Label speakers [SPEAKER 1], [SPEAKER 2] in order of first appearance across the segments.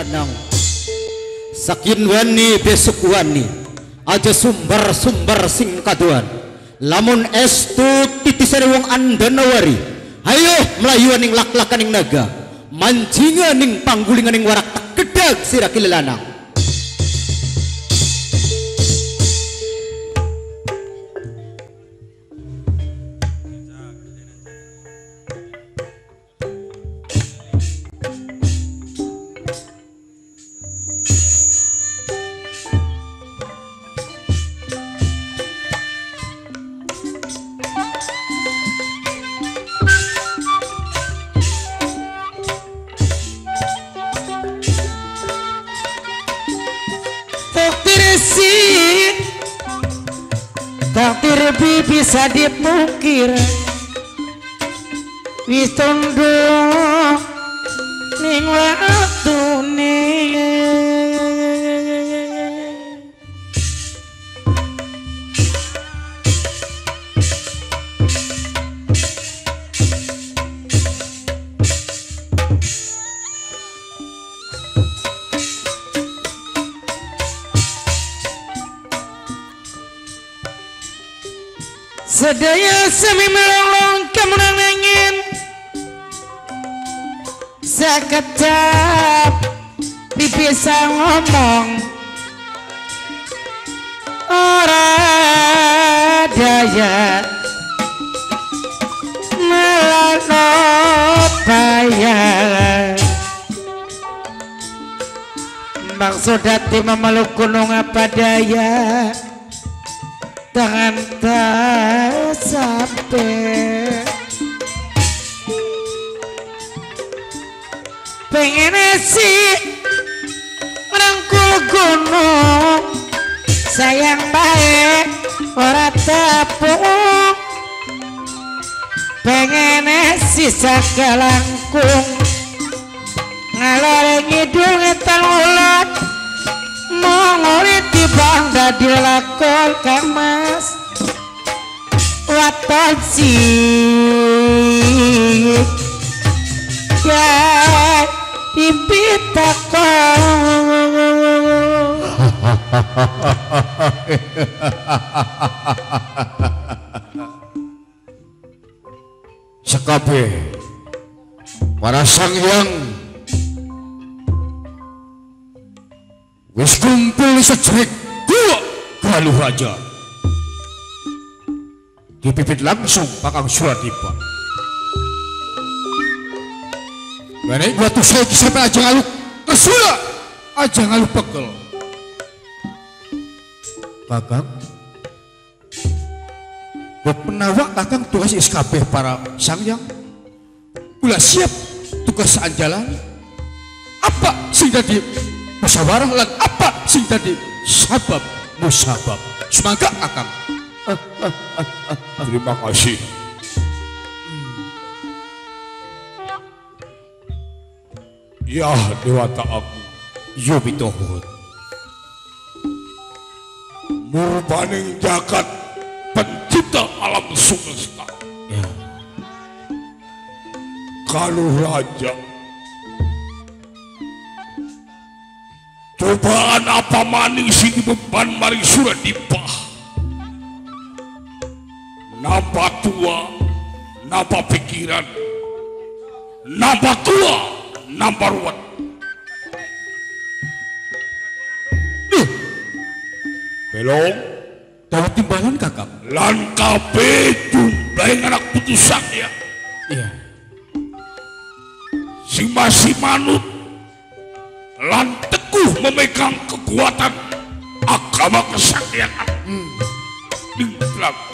[SPEAKER 1] lanang sakin wani besok wani aja sumber-sumber sing kaduan lamun estu titisane wong andanawari ayo melayu ning lak-lakan ning naga mancingan ning panggulingan ning warak tak gedag sira kilelanang
[SPEAKER 2] takdir bisa dipukir wis tondo ning waktune sedaya semi melolong kemenang angin sekejap bisa ngomong ora daya melano bayar maksud hati memeluk gunung apa daya tangan tak sampai pengen sih merangkul gunung sayang baik ora tepung pengen sih sakalangkung ngalor ngidul ngetan ulat mongoli tibang dadi lakon kamas waton sih ya dipitakon
[SPEAKER 3] sekabe para sang hyang wis kumpul sejerik dua Galuh Raja dipimpin langsung Kakang Suradipa. Mana batu saya sampai aja ngaluk kesula aja ngaluk pegel. Kakang buat penawak Kakang tugas iskabeh para sangyang ulah siap tugas anjalan apa sing dadi musyawarah lan apa sing dadi sabab musabab semangka Kakang. Terima kasih. Ya dewata aku yo bitohut murbaning jagat pencipta alam semesta ya. Galuh Raja cobaan apa maning sing beban mari Suradipa napa tua napa pikiran napa tua napa ruwet belong dapat timbalan Kakang lan kabeh jumlahe anak putusan ya iya sing masih manut lan teguh memegang kekuatan agama kesaktian dingklak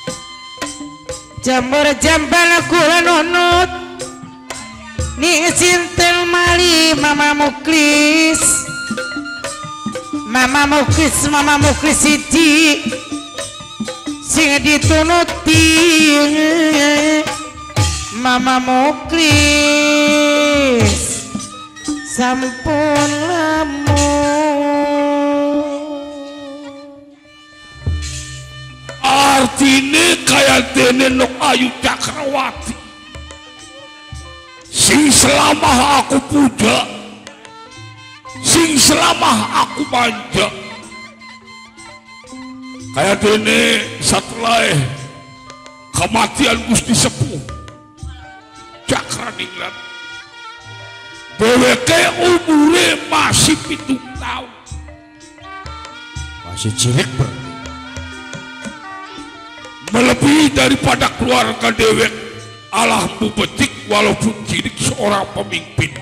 [SPEAKER 2] jamur jambal kula nunut ning sinten mali mama muklis siji sing ditunuti mama muklis sampun lamun
[SPEAKER 3] artine kaya dene Nok Ayu Cakrawati sing selama aku puja
[SPEAKER 4] sing selama aku manja kayak dene setelah kematian Gusti Sepuh Cakraningrat dheweke umure masih 7 tahun
[SPEAKER 3] masih cilik
[SPEAKER 4] melebihi daripada keluarga dewek Allah betik walaupun cilik seorang pemimpin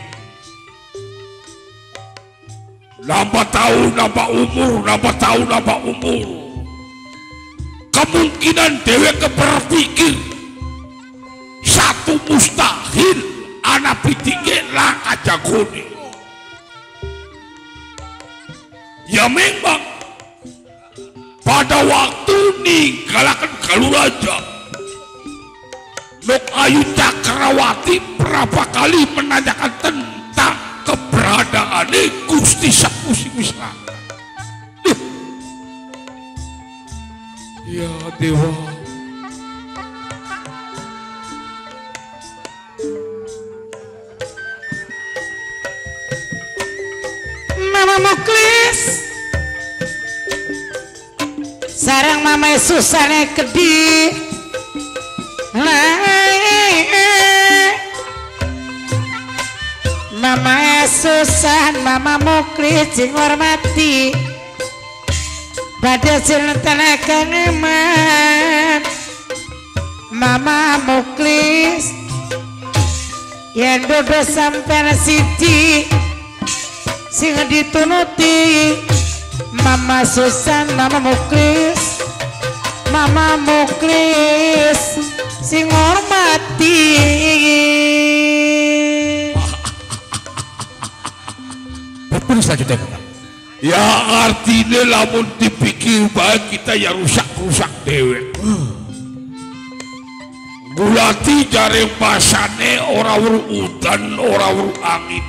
[SPEAKER 4] nambah tahun nambah umur kemungkinan dewek berpikir satu mustahil anak pitinge laka jagone ya memang pada waktu ninggalakan Galuraja Nok Ayu Cakrawati berapa kali menanyakan tentang keberadaan Gusti Sepuh sing wis ya dewa
[SPEAKER 2] Mama Muklis sarang Mama Susane Kedi Mama Susan Mama Muklis sing hormati pada sinten kangeman Mama Muklis yen dodo sampean siji sing ditunuti Mama Susan Mama Muklis sing hormati
[SPEAKER 3] berpun selanjutnya kakak
[SPEAKER 4] ya artinya lamun dipikir baik kita ya rusak dewek Gulati jaring pasane ora weruh udan ora weruh angin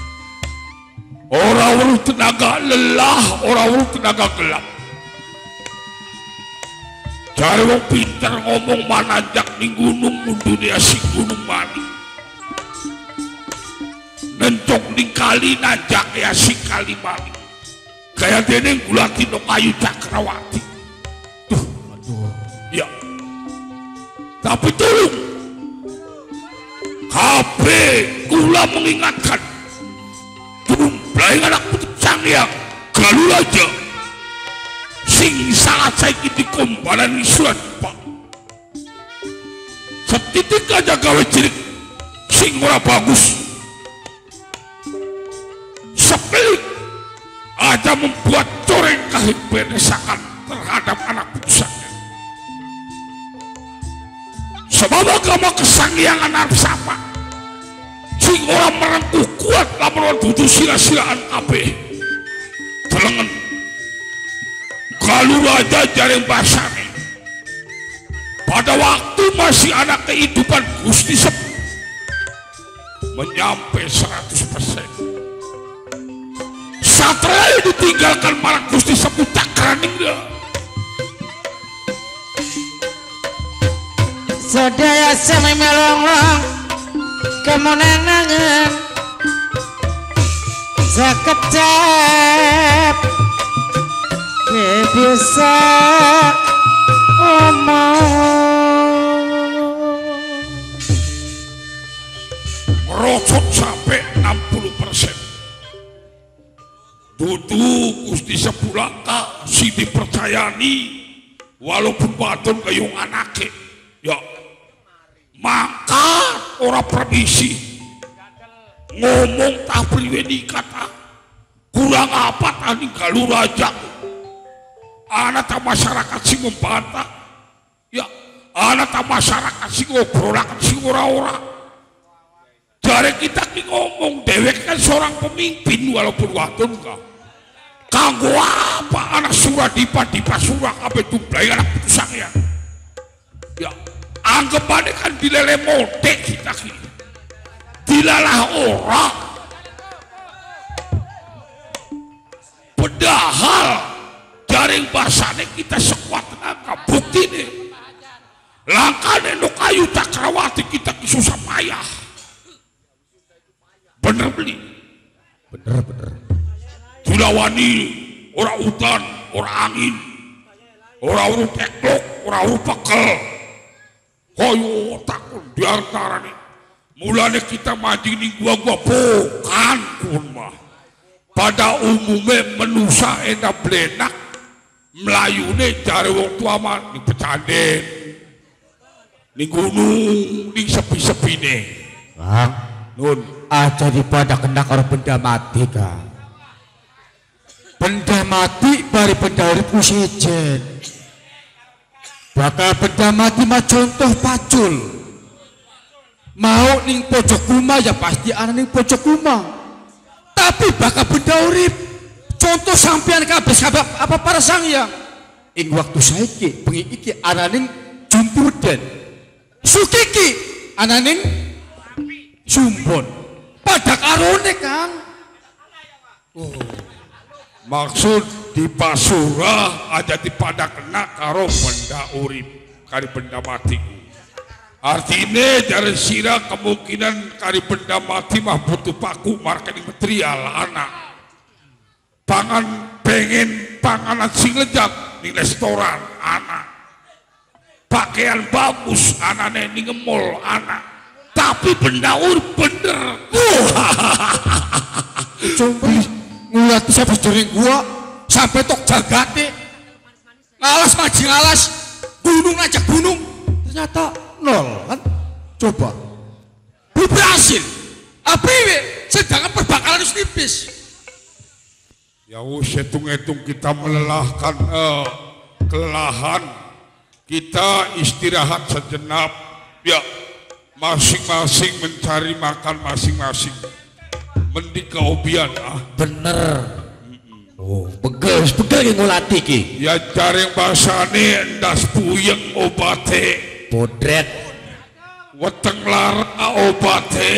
[SPEAKER 4] ora weruh tenaga lelah ora weruh tenaga gelap cari wong pinter ngomong manajak ning gunung dunia si gunung mani nencok ning kali najak ya si kali mani kayak dene Gulati Nok Ayu Cakrawati ya tapi tolong HP kula mengingatkan Tumplay anak putih Sangyang Galuraja sing sangat saiki dikombalan isuan Pak setitik aja gawe cilik sing ora bagus sepelik aja membuat coreng kebenesakan terhadap anak putusannya sebab agama kesangyangan arep sapa sing ora merengkuh kuat lamun dudu sila-silaan kabeh telengen Galuraja jaring basane pada waktu masih ada kehidupan Gusti Sepuh menyampai 100%. Setelah ditinggalkan malah Gusti Sepuh Cakraningrat
[SPEAKER 2] Sadaya sami melonglong kemenangan sekejap bisa omong
[SPEAKER 4] merosot sampai 60%. Dudu Gusti Sepuh laka si dipercayani walaupun baton kayung anake ya maka orang permisi ngomong tak priweni kata kurang apa tadi Galuraja anak masyarakat sing membantah ya anak masyarakat sing ngobrolakan sing ora-ora jare kita ki ngomong dewek kan seorang pemimpin walaupun wadon kanggo apa anak Suradipa Surah kabeh Tumplay anak putusan ya anggapannya kan dilele modek kita ki dilalah orang padahal jaring basane kita sekuat tenaga bukti nih langkahnya Nok Ayu Cakrawati kita susah payah bener beli
[SPEAKER 3] bener
[SPEAKER 4] dilawani ora udan, ora angin, ora uru teklok, ora uru pekel. Koyo takun diantarane. Mulane kita maju ning gua bukan kun mah. Pada umumnya menusa ena blenak melayune cari wong tua mah ning pecanden, ning gunung, ning sepi-sepine.
[SPEAKER 1] Bang,
[SPEAKER 4] Nun,
[SPEAKER 1] aja di pada kena karo benda mati kan. Benda mati bari benda urip sejen. Bakal benda mati mah contoh pacul. Mau ning pojok rumah ya pasti ana ning pojok rumah. Tapi bakal benda urip contoh sampean kabeh sabab apa para sangyang. Ing waktu saiki bengi iki ana ning Jumpuden. Sukiki ana ning Sumbon. Pada karone Kang.
[SPEAKER 4] maksud di Pasura aja di pada kena karo benda urip kari benda mati. Artinya dari sira kemungkinan kari benda mati mah butuh paku marketing material anak. Pangan pengen panganan sing lezat di restoran anak. Pakaian bagus anaknya di ngemol anak. Tapi benda urip bener.
[SPEAKER 3] Coba ngulat siapa dari gua sampai tok jagate ngalas maji ngalas gunung ajak gunung ternyata nol kan. Coba belum berhasil apriwe sedangkan perbakalan harus tipis.
[SPEAKER 4] Ya hitung-hitung kita melelahkan kelelahan, kita istirahat sejenak ya, masing-masing mencari makan masing-masing. Mending keobian
[SPEAKER 1] Bener. Oh, begel yang ngulati ki.
[SPEAKER 4] ya jaring basane endas puyeng obate
[SPEAKER 1] Podret.
[SPEAKER 4] weteng lara obate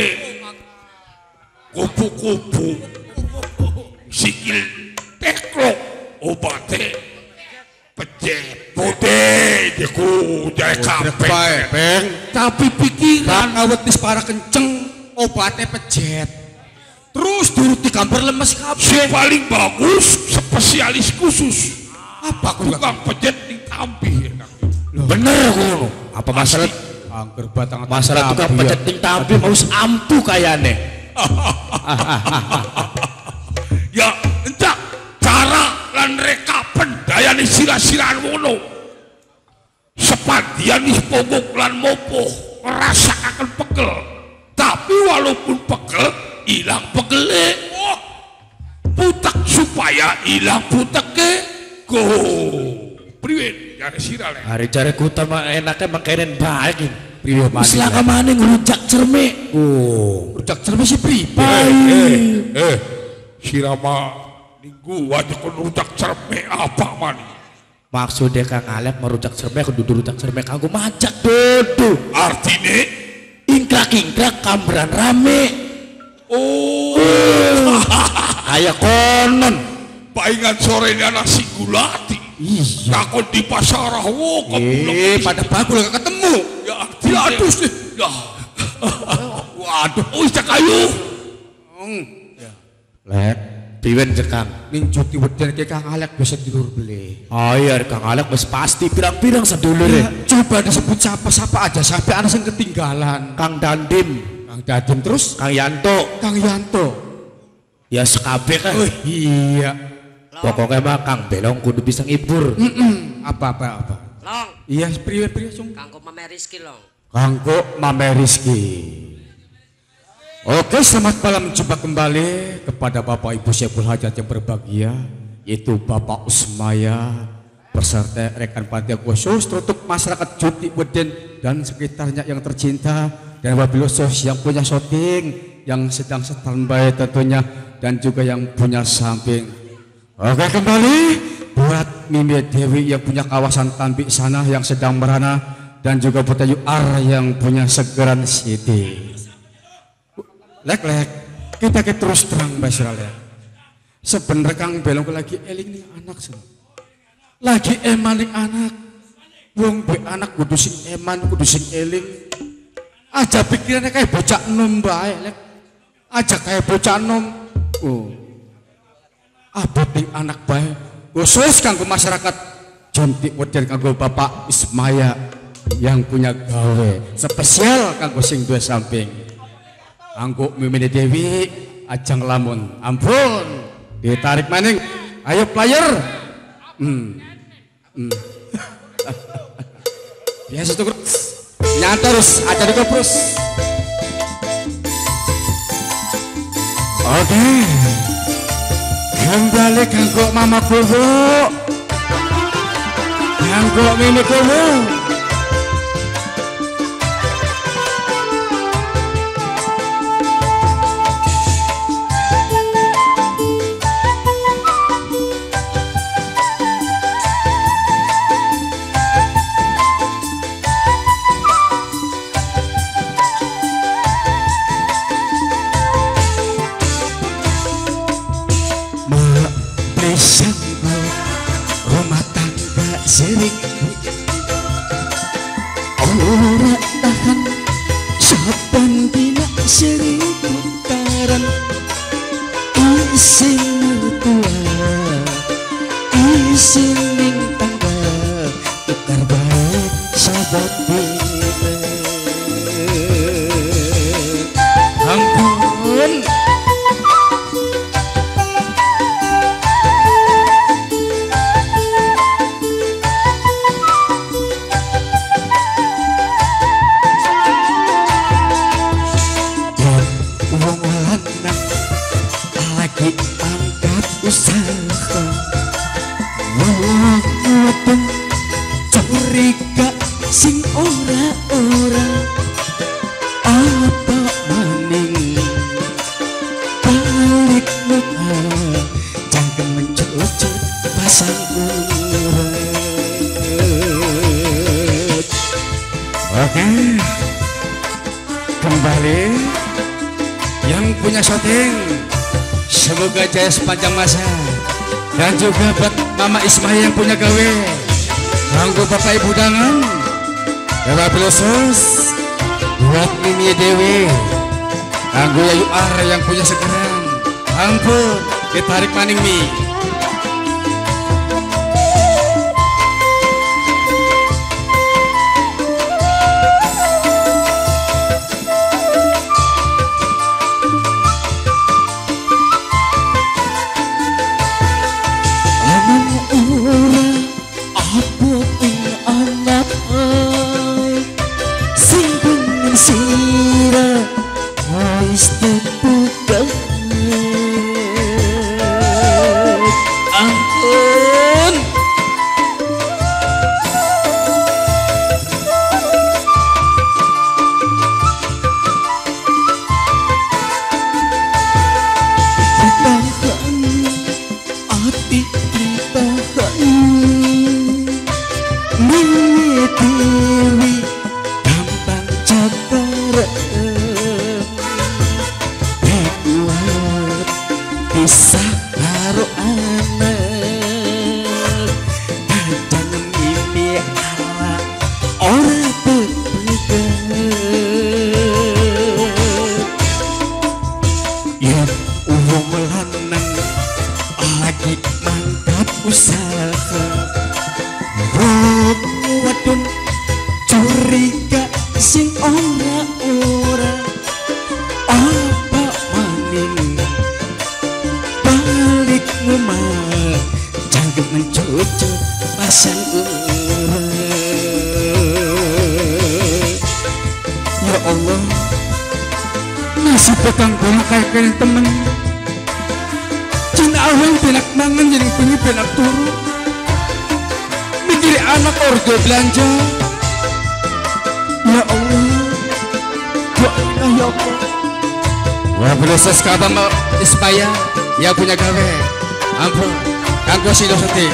[SPEAKER 4] kupu-kupu sikil teklok obate pejet pode jeku jaya kabeh
[SPEAKER 3] Beng tapi pikiran awet nis para kenceng obatnya pejet terus turuti gambar lemes kabeh.
[SPEAKER 4] si paling bagus spesialis khusus
[SPEAKER 3] Apa aku
[SPEAKER 4] tukang pejet di tampi enak.
[SPEAKER 1] Bener ngono. Apa masalah
[SPEAKER 3] angker batang
[SPEAKER 1] masalah tukang pejet ting tapi mau ampu kayane.
[SPEAKER 4] Ya entah cara lan reka pendayane sira-siraan wono sepadian nih pogok lan mopo ngerasakan pegel tapi walaupun pegel hilang pegele putak supaya hilang putaknya go priwen jare sira le
[SPEAKER 1] Hari jare kuta mah enaknya makanan baik.
[SPEAKER 3] priwe mani.
[SPEAKER 1] Selaka maning ngerujak cerme. Oh,
[SPEAKER 3] Rujak cerme si priwe.
[SPEAKER 4] sirama minggu aja kon rujak cerme apa mani
[SPEAKER 1] maksudnya Kang Alep merujak cerme kudu rujak cerme kanggo majak dodo.
[SPEAKER 4] artine
[SPEAKER 1] Ingkrak-ingkrak kamberan rame.
[SPEAKER 4] oh
[SPEAKER 1] Kayak konon.
[SPEAKER 4] paingan sore ini anak si gulati takut di pasar wo
[SPEAKER 3] Pada bagul gak ketemu.
[SPEAKER 4] ya
[SPEAKER 3] Ya aduh sih.
[SPEAKER 4] ya
[SPEAKER 3] Waduh.
[SPEAKER 4] oh isa kayu
[SPEAKER 1] Lek, piwen cekang.
[SPEAKER 3] Ning cuti weden ke Kang Alek bisa dilur beli.
[SPEAKER 1] Oh iya, Kang Alek wis pasti pirang-pirang sedulur
[SPEAKER 3] Ya, coba disebut siapa aja sampai anak yang ketinggalan.
[SPEAKER 1] Kang Dandim,
[SPEAKER 3] Kang Dadim terus
[SPEAKER 1] Kang Yanto,
[SPEAKER 3] Kang Yanto.
[SPEAKER 1] ya sekabeh kan.
[SPEAKER 3] Oh iya.
[SPEAKER 1] Pokoknya mah Kang Belong kudu bisa ngibur.
[SPEAKER 3] Apa.
[SPEAKER 2] Long,
[SPEAKER 3] Iya priwe sung.
[SPEAKER 2] kanggo Mame Rizky long.
[SPEAKER 3] Kanggo Mame Rizky. Oke, selamat malam jumpa kembali kepada Bapak Ibu Syekhul Hajat yang berbahagia, yaitu Bapak Usmaya beserta rekan panitia khusus untuk masyarakat Juti Weden dan sekitarnya yang tercinta, dan wabil khusus yang punya syuting, yang sedang standby tentunya, dan juga yang punya samping. Oke, kembali buat Mimi Dewi yang punya kawasan Tambik sana yang sedang merana, dan juga buat Ayu Ar yang punya Segeran City. Lek, kita terus terang Basral ya. Sebenernya Kang Belong lagi eling nih anak semua. Lagi eman nih anak. Wong be anak kudu sing eman, kudu sing eling. Aja pikirannya kayak bocah enom bae, Lek. Aja kayak bocah enom. Oh. abot ning anak bae khusus kanggo masyarakat Jontik Weden kanggo Bapak Ismaya yang punya gawe spesial kanggo sing duwe samping kanggo Mimine Dewi ajang lamun ampun ditarik maning ayo player biasa tuh nyata terus aja di kopros. Oke kembali kanggo Mama Kubu kanggo Mimi Kubu rumah tangga sering ora tahan saben dina sering tukaran isin mertua isin ning tangga tukar baik sahabat ampun angkat usaha wong curiga sing ora apa maning balik muka jangan mencucut pasang urat. Oke kembali yang punya syuting semoga jaya sepanjang masa dan juga buat Mama Ismail yang punya gawe kanggo Bapak Ibu Dangan Dewa Belosos buat Mimi Dewi kanggo Yayu Ar yang punya sekarang ampun ditarik maning mi sira wis tepukan ampun ditahan hati ditahan Dewi gampang cabar dibuat bisa karo anak kadang mimpi ala ora tepegan yang wong lanang lagi mangkat usaha wadon curiga sing ora apa maning balik ngomah jangan mencucut pasang urat. Ya Allah nasib petang bola kayak kalian temen cina awang penak mangan jadi pengen penak turu mikir anak orga belanja. Ya Allah doainlah ya Allah wah proses kabar Ismaya yang punya gawe ampun kanggo silo seti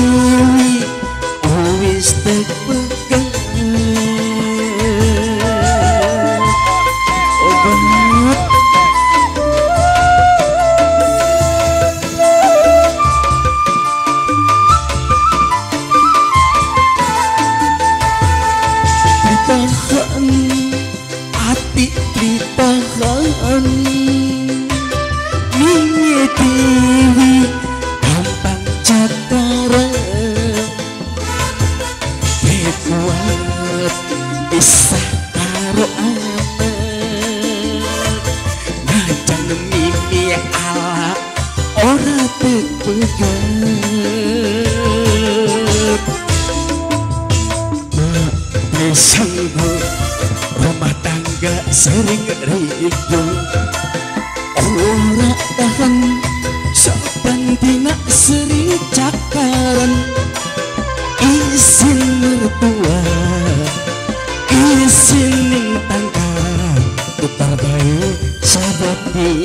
[SPEAKER 3] Dewi wis tepegan
[SPEAKER 2] mimi ala ora tepegat bersanggo rumah tangga sering rido ora tahan saban dina sering cakaran isin mertua isin ning tangga putar bae sahabat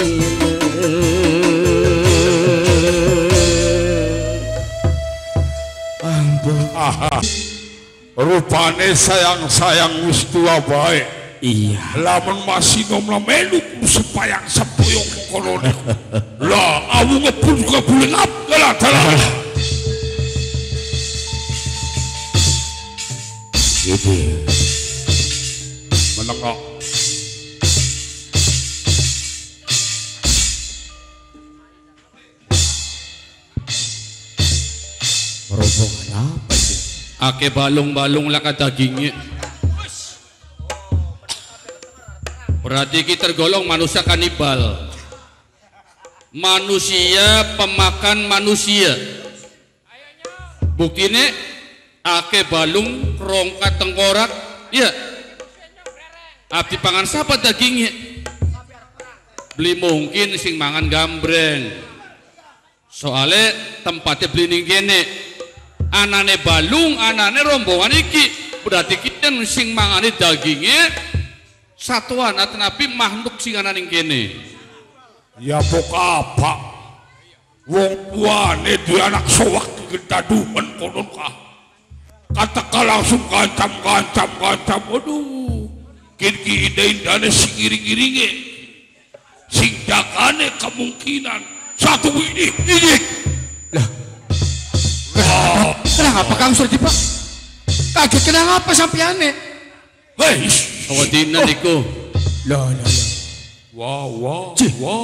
[SPEAKER 4] rupane sayang-sayang wis tua bae.
[SPEAKER 2] Iya.
[SPEAKER 4] Lamun masih nom melu sepayang sepoyong kolone. Lah awu ngebul juga boleh ngap lah dalam.
[SPEAKER 2] Gitu.
[SPEAKER 4] Menengok.
[SPEAKER 2] Rombongan apa itu?
[SPEAKER 3] Ake balung-balung lah ka dagingnya. Berarti kita tergolong manusia kanibal. Manusia pemakan manusia. Buktinya ake balung rongkat tengkorak. Ya. Abdi pangan siapa dagingnya? Beli mungkin sing mangan gambreng. Soalnya tempatnya beli ning kene. Anane balung, anane rombongan iki. Berarti kita sing mangane dagingnya satuan atau nabi makhluk sing ana ning kene.
[SPEAKER 4] Ya pok apa? Wong tuane dia anak sowak kedaduman konon kah? Katakan langsung kancam. Aduh, kini ide-idane sing iring-iringe, sing dakane kemungkinan satu ini.
[SPEAKER 3] Lah, kenapa Kang Surdi Pak? Kaget kenapa sampeane?
[SPEAKER 4] Hei,
[SPEAKER 3] Sawadina niku.
[SPEAKER 2] Lah.
[SPEAKER 4] Wah.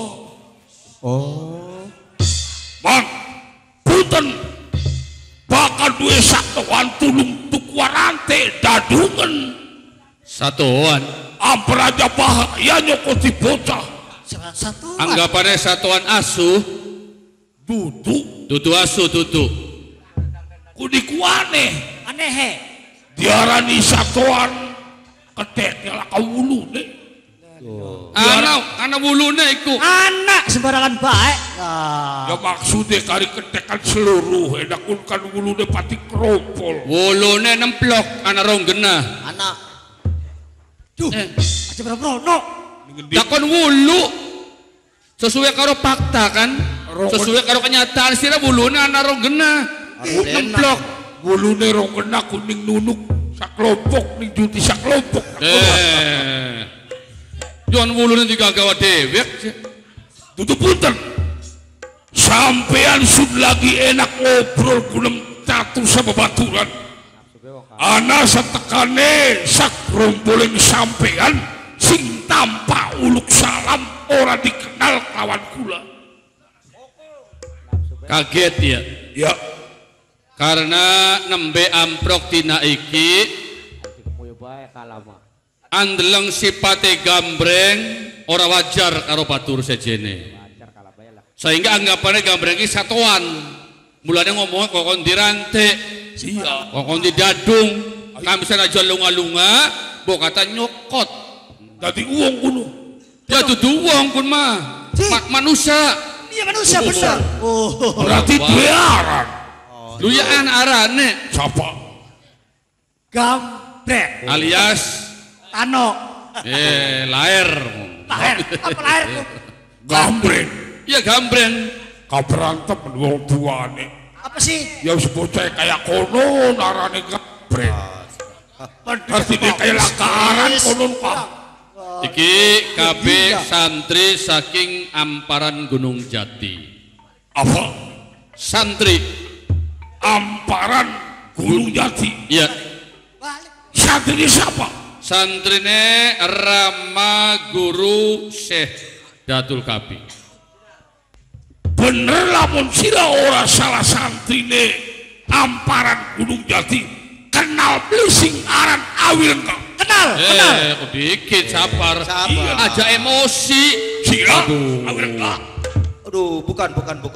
[SPEAKER 2] Oh.
[SPEAKER 4] Bang, punten bakal duwe satuan tulung tukuarante dadungan.
[SPEAKER 3] Satuan.
[SPEAKER 4] Ampun aja bahaya nyokoti bocah.
[SPEAKER 2] Satuan.
[SPEAKER 3] Anggapannya satuan asuh. Dudu asuh dudu.
[SPEAKER 4] Kudikuane
[SPEAKER 2] Aneh.
[SPEAKER 4] diarani satuan keteknya lah kawulu deh.
[SPEAKER 3] Anak wulune iku.
[SPEAKER 2] Anak sembarangan baik.
[SPEAKER 4] Ya maksudnya kari ketekan seluruh edakun kan wulu deh pati keropol.
[SPEAKER 3] Wulune nemplok anak ronggena.
[SPEAKER 2] Anak. Duh, aja berono.
[SPEAKER 3] Takon wulu. Sesuai karo fakta kan? Sesuai karo kenyataan sira wulune anak ronggena. Nemplok.
[SPEAKER 4] Wulu nih rong kena kuning nunuk saklompok nih juti saklompok.
[SPEAKER 3] Jangan wulune digagawa dewek.
[SPEAKER 4] Tutup punten. Sampean sud lagi enak ngobrol kunem catu sama baturan. Ana setekane sak romboleng sampean sing tanpa uluk salam ora dikenal kawan kula.
[SPEAKER 3] Kaget ya.
[SPEAKER 4] Ya.
[SPEAKER 3] Karena nembe amprok tina iki andeleng sipate gambreng ora wajar karo batur sejene. Sehingga anggapannya gambreng iki satuan. Mulane ngomongnya kokon dirante, kokon didadung, kami sana aja lunga-lunga, mbok kata nyokot.
[SPEAKER 4] Dadi uang kuno.
[SPEAKER 3] Ya dudu wong kun mah. Manusia.
[SPEAKER 2] Iya manusia benar. Oh.
[SPEAKER 4] Berarti biaran.
[SPEAKER 3] Lu ya arane
[SPEAKER 4] Siapa?
[SPEAKER 2] Gambreng
[SPEAKER 3] alias
[SPEAKER 2] Tano.
[SPEAKER 3] Lahir.
[SPEAKER 2] Apa lahir?
[SPEAKER 4] Gambreng.
[SPEAKER 3] Iya gambreng.
[SPEAKER 4] Kaberantem wong tuane.
[SPEAKER 2] Apa sih?
[SPEAKER 4] Ya wis bocah kayak kono narane gambreng. Pasti dia kayak lakaran konon Pak.
[SPEAKER 3] Iki KB santri saking Amparan Gunung Jati.
[SPEAKER 4] Apa?
[SPEAKER 3] Santri
[SPEAKER 4] Amparan Gunung Jati.
[SPEAKER 3] Iya.
[SPEAKER 4] Santri siapa?
[SPEAKER 3] Santrine Rama Guru Syekh Datul Kabi.
[SPEAKER 4] Bener lamun sira ora salah santrine Amparan Gunung Jati. Kenal beli sing aran Awil engkau.
[SPEAKER 2] Kenal.
[SPEAKER 4] Kok dikit sabar.
[SPEAKER 1] Sabar.
[SPEAKER 4] Aja emosi.
[SPEAKER 3] Sila.
[SPEAKER 1] Aduh, bukan.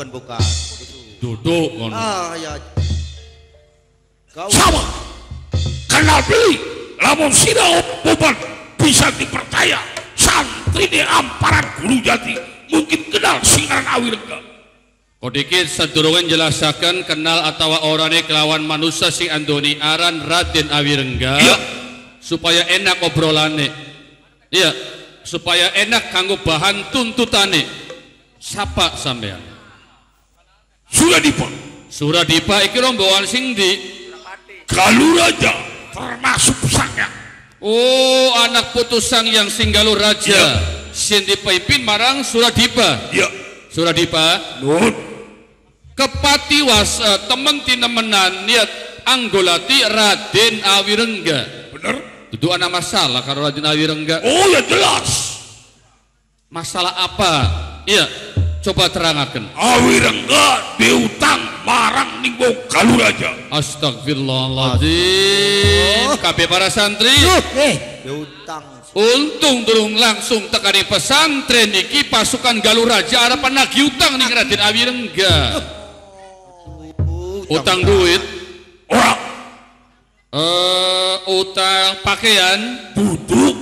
[SPEAKER 4] Duduk ngono.
[SPEAKER 1] Ya. Kau
[SPEAKER 3] Sama. Kenal beli. Lamun sila obat bisa dipercaya. Santri di Amparan Gunung Jati mungkin kenal singaran Awirengga.
[SPEAKER 4] Kok dikit sadurungan jelasakan kenal atau orane kelawan manusia sing andoni aran Raden Awirengga.
[SPEAKER 3] Iya.
[SPEAKER 4] Supaya enak obrolane. Iya. Supaya enak kanggo bahan tuntutane. Sapa sampean? Suradipa iki rombongan sing di
[SPEAKER 3] Galuraja termasuk pusaknya.
[SPEAKER 4] Oh, anak putus sang yang Singgalu Raja.
[SPEAKER 3] Iya.
[SPEAKER 4] Sing dipimpin marang Suradipa.
[SPEAKER 3] Ya.
[SPEAKER 4] Suradipa.
[SPEAKER 3] Nun.
[SPEAKER 4] Kepati was temen tinemenan niat anggolati Raden Awirengga.
[SPEAKER 3] Bener?
[SPEAKER 4] Itu anak masalah karo Raden Awirengga.
[SPEAKER 3] Oh ya jelas.
[SPEAKER 4] Masalah apa? Iya, coba terangaken.
[SPEAKER 3] Awirengga diutang marang ning wong Galuraja.
[SPEAKER 4] Astagfirullahaladzim. Kabeh para santri.
[SPEAKER 1] diutang.
[SPEAKER 4] Untung durung langsung tekani pesantren iki pasukan Galuraja arep nagih utang ning Raden Awirengga. Utang duit,
[SPEAKER 3] Orang
[SPEAKER 4] utang pakaian,
[SPEAKER 3] duduk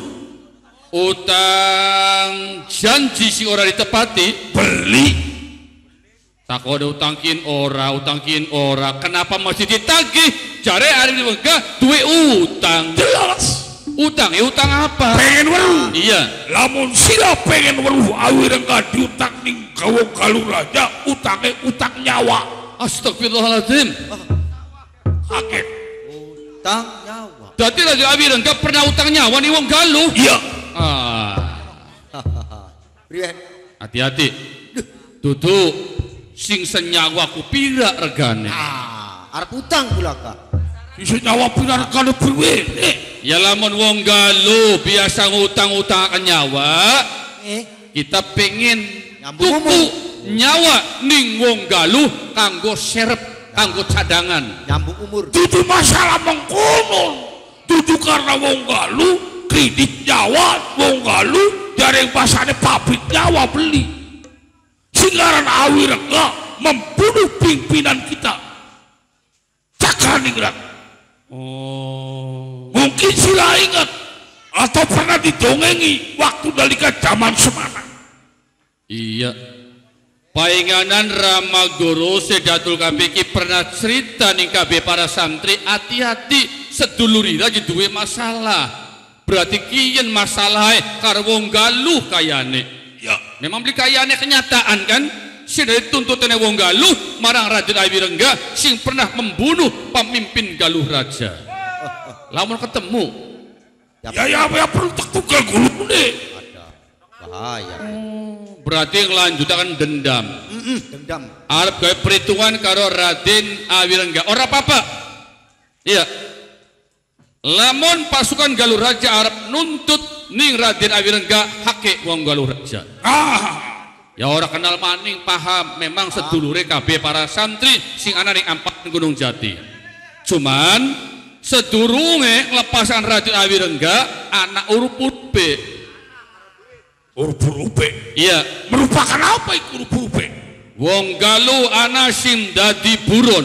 [SPEAKER 4] utang janji si ora ditepati.
[SPEAKER 3] beli.
[SPEAKER 4] Tak ada utangkin ora. Kenapa masih ditagih? Jare Awirengga duwe utang.
[SPEAKER 3] Jelas.
[SPEAKER 4] Utang apa?
[SPEAKER 3] Pengen weruh.
[SPEAKER 4] Iya.
[SPEAKER 3] Lamun sila pengen weruh Awirengga diutang ning wong Galuraja, utange utang nyawa.
[SPEAKER 4] Astagfirullahaladzim.
[SPEAKER 3] Kaget.
[SPEAKER 1] Utang nyawa.
[SPEAKER 4] Berarti Raden Awirengga pernah utang nyawa nih wong Galuh.
[SPEAKER 3] Iya.
[SPEAKER 1] Priyen.
[SPEAKER 4] Hati-hati. Duduk sing senyawa ku pira regane.
[SPEAKER 1] Arep utang pula ka.
[SPEAKER 3] Bisa nyawa pinar kana priwe.
[SPEAKER 4] Ya lamun wong Galuh biasa ngutang-utang nyawa, kita pengen
[SPEAKER 1] Nyambung
[SPEAKER 4] tuku nyawa ning wong Galuh kanggo serep, kanggo cadangan.
[SPEAKER 1] Nyambung umur.
[SPEAKER 3] Dudu masalah mengkono. Dudu karena wong Galuh kredit nyawa wong Galuh dari pasane pabrik nyawa beli. Singaran Awirengga membunuh pimpinan kita. Cakaningrat.
[SPEAKER 4] Oh.
[SPEAKER 3] Mungkin sila ingat atau pernah didongengi waktu dalika zaman Semarang.
[SPEAKER 4] Iya. Painganan Rama Guru Sedatul Kabeki pernah cerita nih kabeh para santri hati-hati seduluri lagi duwe masalah. Berarti kiyen masalahnya karo wong Galuh kayane.
[SPEAKER 3] Ya,
[SPEAKER 4] Memang beli kayane kenyataan kan? Si dari tuntutannya wong Galuh marang Raden Awirengga sing pernah membunuh pemimpin Galuh Raja. Lamun ketemu.
[SPEAKER 3] ya perlu tak tukar gulune.
[SPEAKER 1] Ada bahaya.
[SPEAKER 4] Berarti ngelanjutakan dendam.
[SPEAKER 1] Dendam.
[SPEAKER 4] Arep gawe perhitungan karo Raden Awirengga. Ora apa-apa. Iya. Lamun pasukan Galuh Raja arep nuntut ning Raden Awirengga hake wong Galuh Raja. Ya ora kenal maning paham memang sedulure kabeh para santri sing ana ning Amparan Gunung Jati. Cuman sedurunge nglepasan Raden Awirengga anak urup-urupe.
[SPEAKER 3] Urup-urupe.
[SPEAKER 4] Iya,
[SPEAKER 3] Merupakan apa itu urup-urupe?
[SPEAKER 4] wong Galuh ana sing dadi buron.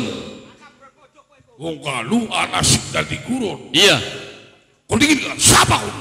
[SPEAKER 3] Wong Galuh ana sing dadi gurun.
[SPEAKER 4] Iya.
[SPEAKER 3] Kok dingin kan siapa kau?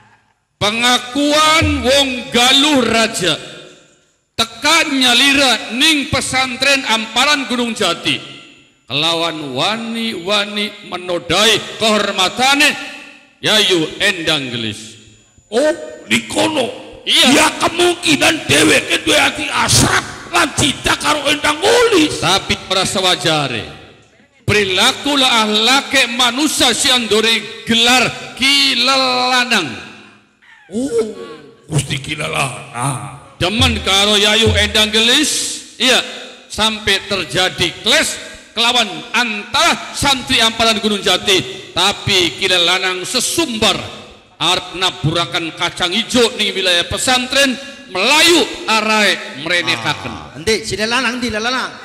[SPEAKER 4] Pengakuan wong Galuh Raja tekan nyalira ning pesantren Amparan Gunung Jati kelawan wani-wani menodai kehormatane Yayu Endang Gelis.
[SPEAKER 3] Oh, dikono.
[SPEAKER 4] Iya.
[SPEAKER 3] Ya kemungkinan dheweke duwe ati asrat lan cinta karo Endang Gelis.
[SPEAKER 4] Tapi ora sewajare. Perilaku lah ahlake manusia si andore gelar kilelanang.
[SPEAKER 3] Oh, Gusti Kilalana.
[SPEAKER 4] Demen karo Yayu Endang Gelis. Iya, sampai terjadi clash kelawan antara santri Amparan Gunung Jati. Tapi kilelanang sesumbar arep naburakan kacang hijau ning wilayah pesantren Melayu arai merenekaken.
[SPEAKER 1] Endi sine lanang di lanang.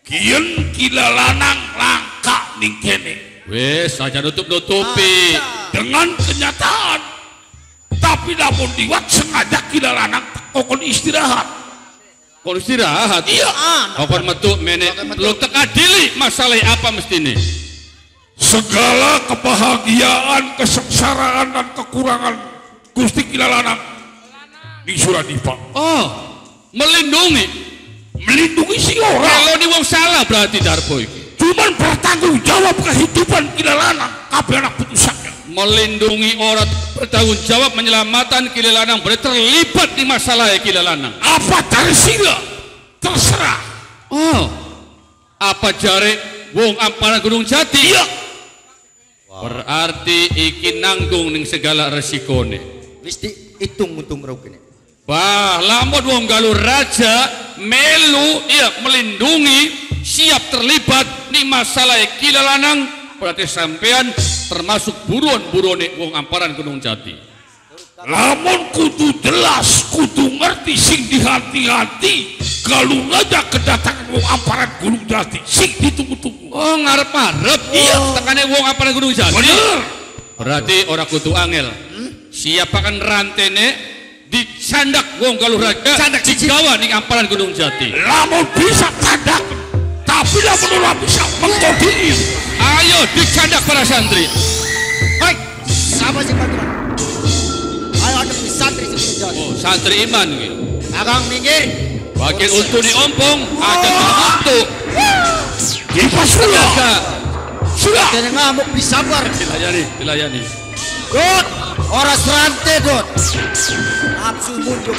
[SPEAKER 3] Kiyen Kilalanang langka ning kene.
[SPEAKER 4] Wes aja nutup-nutupi. dengan kenyataan. Tapi namun diwat sengaja kila lanang kokon istirahat.
[SPEAKER 3] Kon istirahat.
[SPEAKER 4] Iya.
[SPEAKER 3] Kokon metu menek lo teka dili masalah apa mesti ini?
[SPEAKER 4] Segala kebahagiaan, kesengsaraan dan kekurangan Gusti kila lanang di Suradipa.
[SPEAKER 3] Oh, melindungi
[SPEAKER 4] Si orang.
[SPEAKER 3] kalau di wong salah berarti Darpo iki.
[SPEAKER 4] Cuman bertanggung jawab kehidupan kila lanang kabeh anak putusannya.
[SPEAKER 3] Melindungi orang bertanggung jawab menyelamatkan kila lanang berarti terlibat di masalah kila lanang.
[SPEAKER 4] Apa cari sila terserah.
[SPEAKER 3] Oh, apa jare wong amparan Gunung Jati?
[SPEAKER 4] Iya.
[SPEAKER 3] Berarti iki nanggung ning segala resikone.
[SPEAKER 1] Wis diitung-utung rukine.
[SPEAKER 3] Bah, lamun wong Galuh Raja melu iya melindungi siap terlibat di masalah kila lanang berarti sampean termasuk buruan-burone wong amparan Gunung Jati.
[SPEAKER 4] Lamun kudu jelas, kudu ngerti sing dihati-hati. Kalau ngajak kedatangan wong amparan Gunung Jati, sing ditunggu-tunggu.
[SPEAKER 3] Oh, ngarep-ngarep iya tekane wong amparan Gunung Jati.
[SPEAKER 4] Bener.
[SPEAKER 3] Berarti ora kudu angel. Siapakan rantene dicandak wong Galuh Raja digawa ning amparan Gunung Jati.
[SPEAKER 4] Lamun bisa candak, tapi lamun ora bisa mengkodi.
[SPEAKER 3] Ayo dicandak para santri.
[SPEAKER 1] Hei, siapa sih baturan? Ayo ada santri sebentar.
[SPEAKER 3] Oh, santri iman iki.
[SPEAKER 1] Akang minggir.
[SPEAKER 3] Bagian untuk diompong ada untuk.
[SPEAKER 4] Kita sudah. Sudah.
[SPEAKER 1] Jangan ngamuk disabar.
[SPEAKER 3] Dilayani.
[SPEAKER 1] Dot, ora serante dot. Nafsu muncul.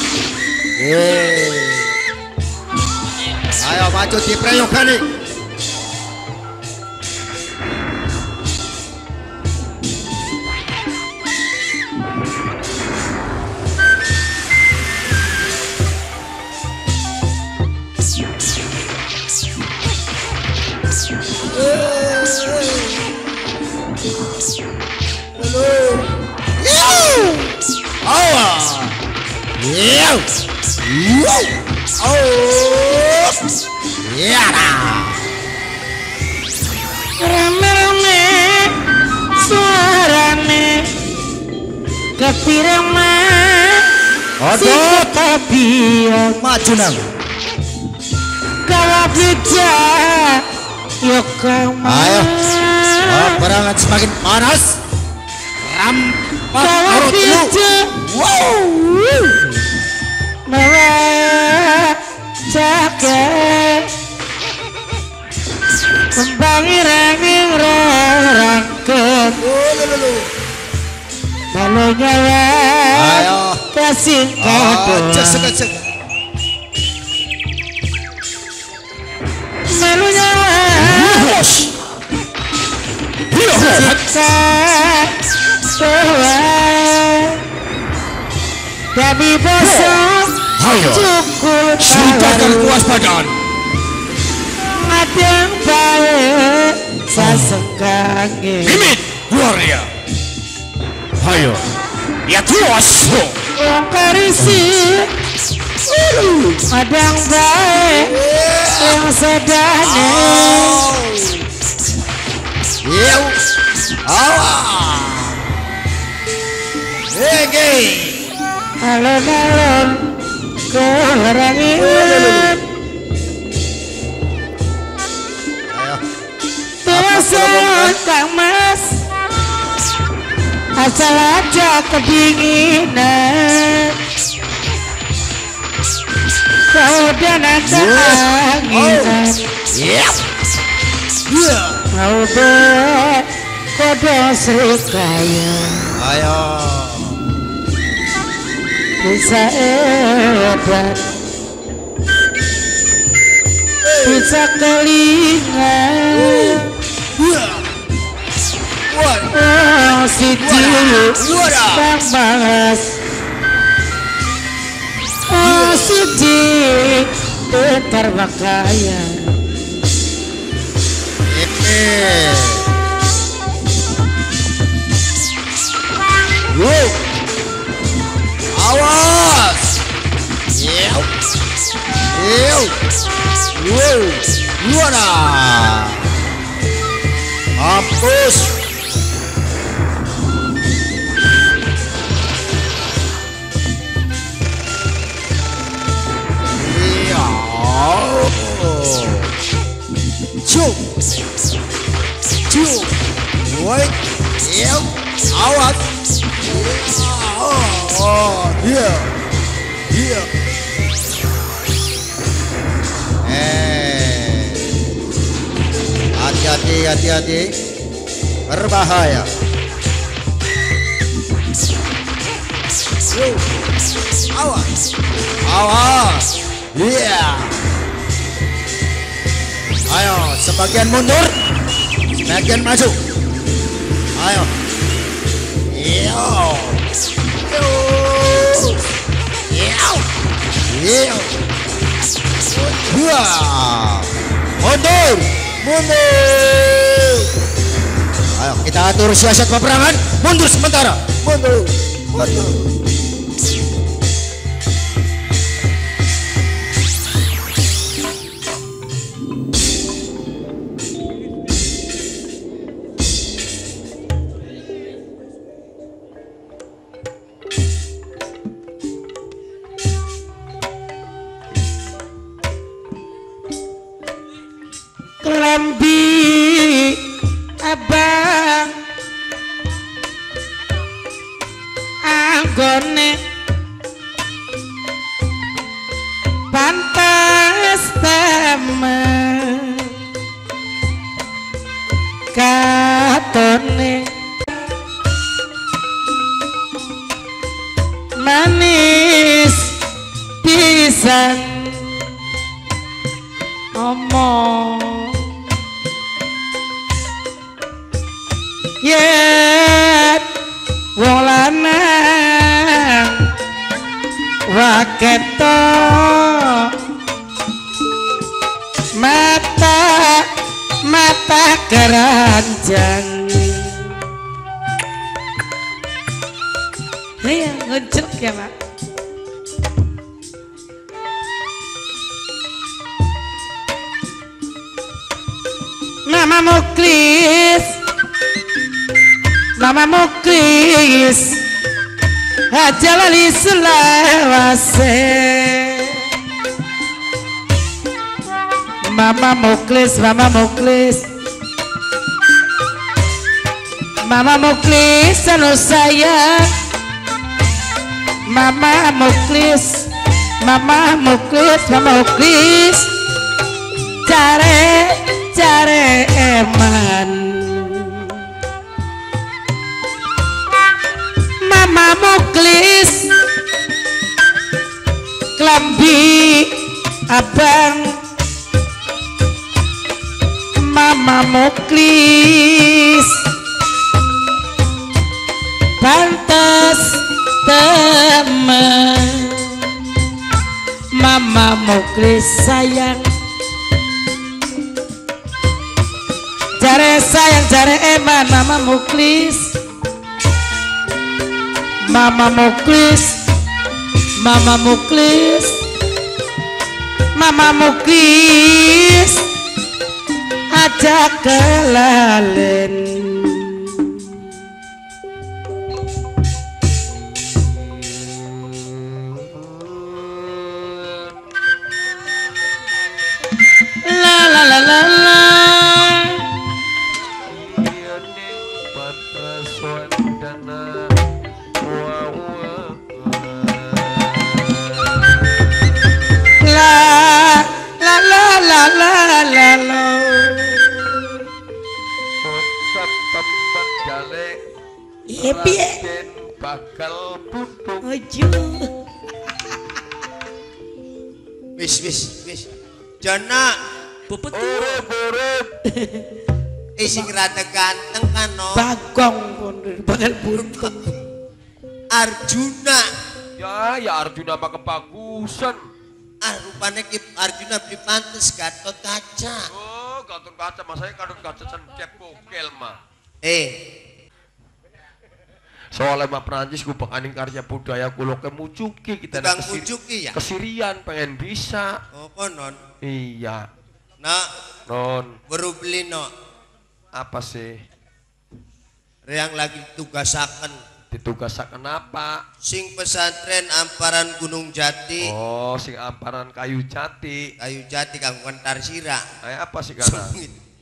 [SPEAKER 1] Ayo maju di prayogan nih.
[SPEAKER 2] Rame-rame suarane kepirama si ketabian
[SPEAKER 1] Maju nang.
[SPEAKER 2] kalau bija yuk kama
[SPEAKER 1] Ayo. Perangan semakin panas. Rampak
[SPEAKER 2] kalau
[SPEAKER 1] perut lu.
[SPEAKER 2] bija bawa jaket kembali rangket balonnya
[SPEAKER 1] Ayo.
[SPEAKER 2] kasih kado
[SPEAKER 1] Cek.
[SPEAKER 2] malunya cinta doa dami bosok
[SPEAKER 4] Ayo.
[SPEAKER 2] cukup
[SPEAKER 4] Sudahkan kewaspadaan.
[SPEAKER 2] Madang baik sasekange
[SPEAKER 4] Mimit Gloria. Ayo. Ya tuas.
[SPEAKER 2] wong karisi madang baik yang sedane
[SPEAKER 1] Yo. Awas. Hei.
[SPEAKER 2] alon-alon kerangian
[SPEAKER 1] Ayo.
[SPEAKER 2] biasa Kang Mas asal aja kedinginan kau dan ada anginan mau deh kodo serikaya
[SPEAKER 1] Ayo.
[SPEAKER 2] bisa edan bisa kelingan oh si cilik bang bangas oh si cilik bentar bakaya
[SPEAKER 1] Awas. Gimana? Hapus.
[SPEAKER 3] Cium. Cium. Woi. Cium. Awas. Oh, iya. Iya.
[SPEAKER 1] Hati-hati, hati-hati. Berbahaya.
[SPEAKER 3] Cium. Awas. Awas. Iya.
[SPEAKER 1] Ayo, sebagian mundur, sebagian maju. Ayo.
[SPEAKER 3] Iyo. Iyo. Iyo.
[SPEAKER 1] Wah. Mundur.
[SPEAKER 3] Mundur.
[SPEAKER 1] Ayo, kita atur siasat peperangan. Mundur sementara.
[SPEAKER 3] Mundur. Mundur.
[SPEAKER 2] Kelambi abang anggone pantas temen katone manis pisan omong yen wong lanang waketo mata keranjang iya ngejelek ya Pak. Namamu Kris Haja Lali Sulawase Mama Muklis anu sayang Mama Muklis care eman Mama Muklis kelambi abang Mama Muklis pantas teman Mama Muklis sayang jare sayang jare eman Mama Muklis aja kelalen la
[SPEAKER 4] bakal putung
[SPEAKER 3] Wis Jana
[SPEAKER 2] bubut
[SPEAKER 4] urip
[SPEAKER 3] sing rada ganteng kan no
[SPEAKER 2] bagong pun bakal buntung
[SPEAKER 3] Arjuna
[SPEAKER 4] ya Arjuna mah kebagusan
[SPEAKER 3] rupanya Arjuna beli pantes Gatot Kaca
[SPEAKER 4] Gatot Kaca masanya Gatot Kaca cep kokel mah soalnya mah Perancis gue penganing karya budaya kulo kemujuki kita ada
[SPEAKER 3] ya?
[SPEAKER 4] kesirian pengen bisa
[SPEAKER 3] konon
[SPEAKER 4] iya
[SPEAKER 3] non baru beli no
[SPEAKER 4] apa sih
[SPEAKER 3] yang lagi ditugasakan
[SPEAKER 4] apa
[SPEAKER 3] sing pesantren Amparan Gunung Jati
[SPEAKER 4] sing Amparan Kayu Jati
[SPEAKER 3] Kampung Tarsira
[SPEAKER 4] apa sih karena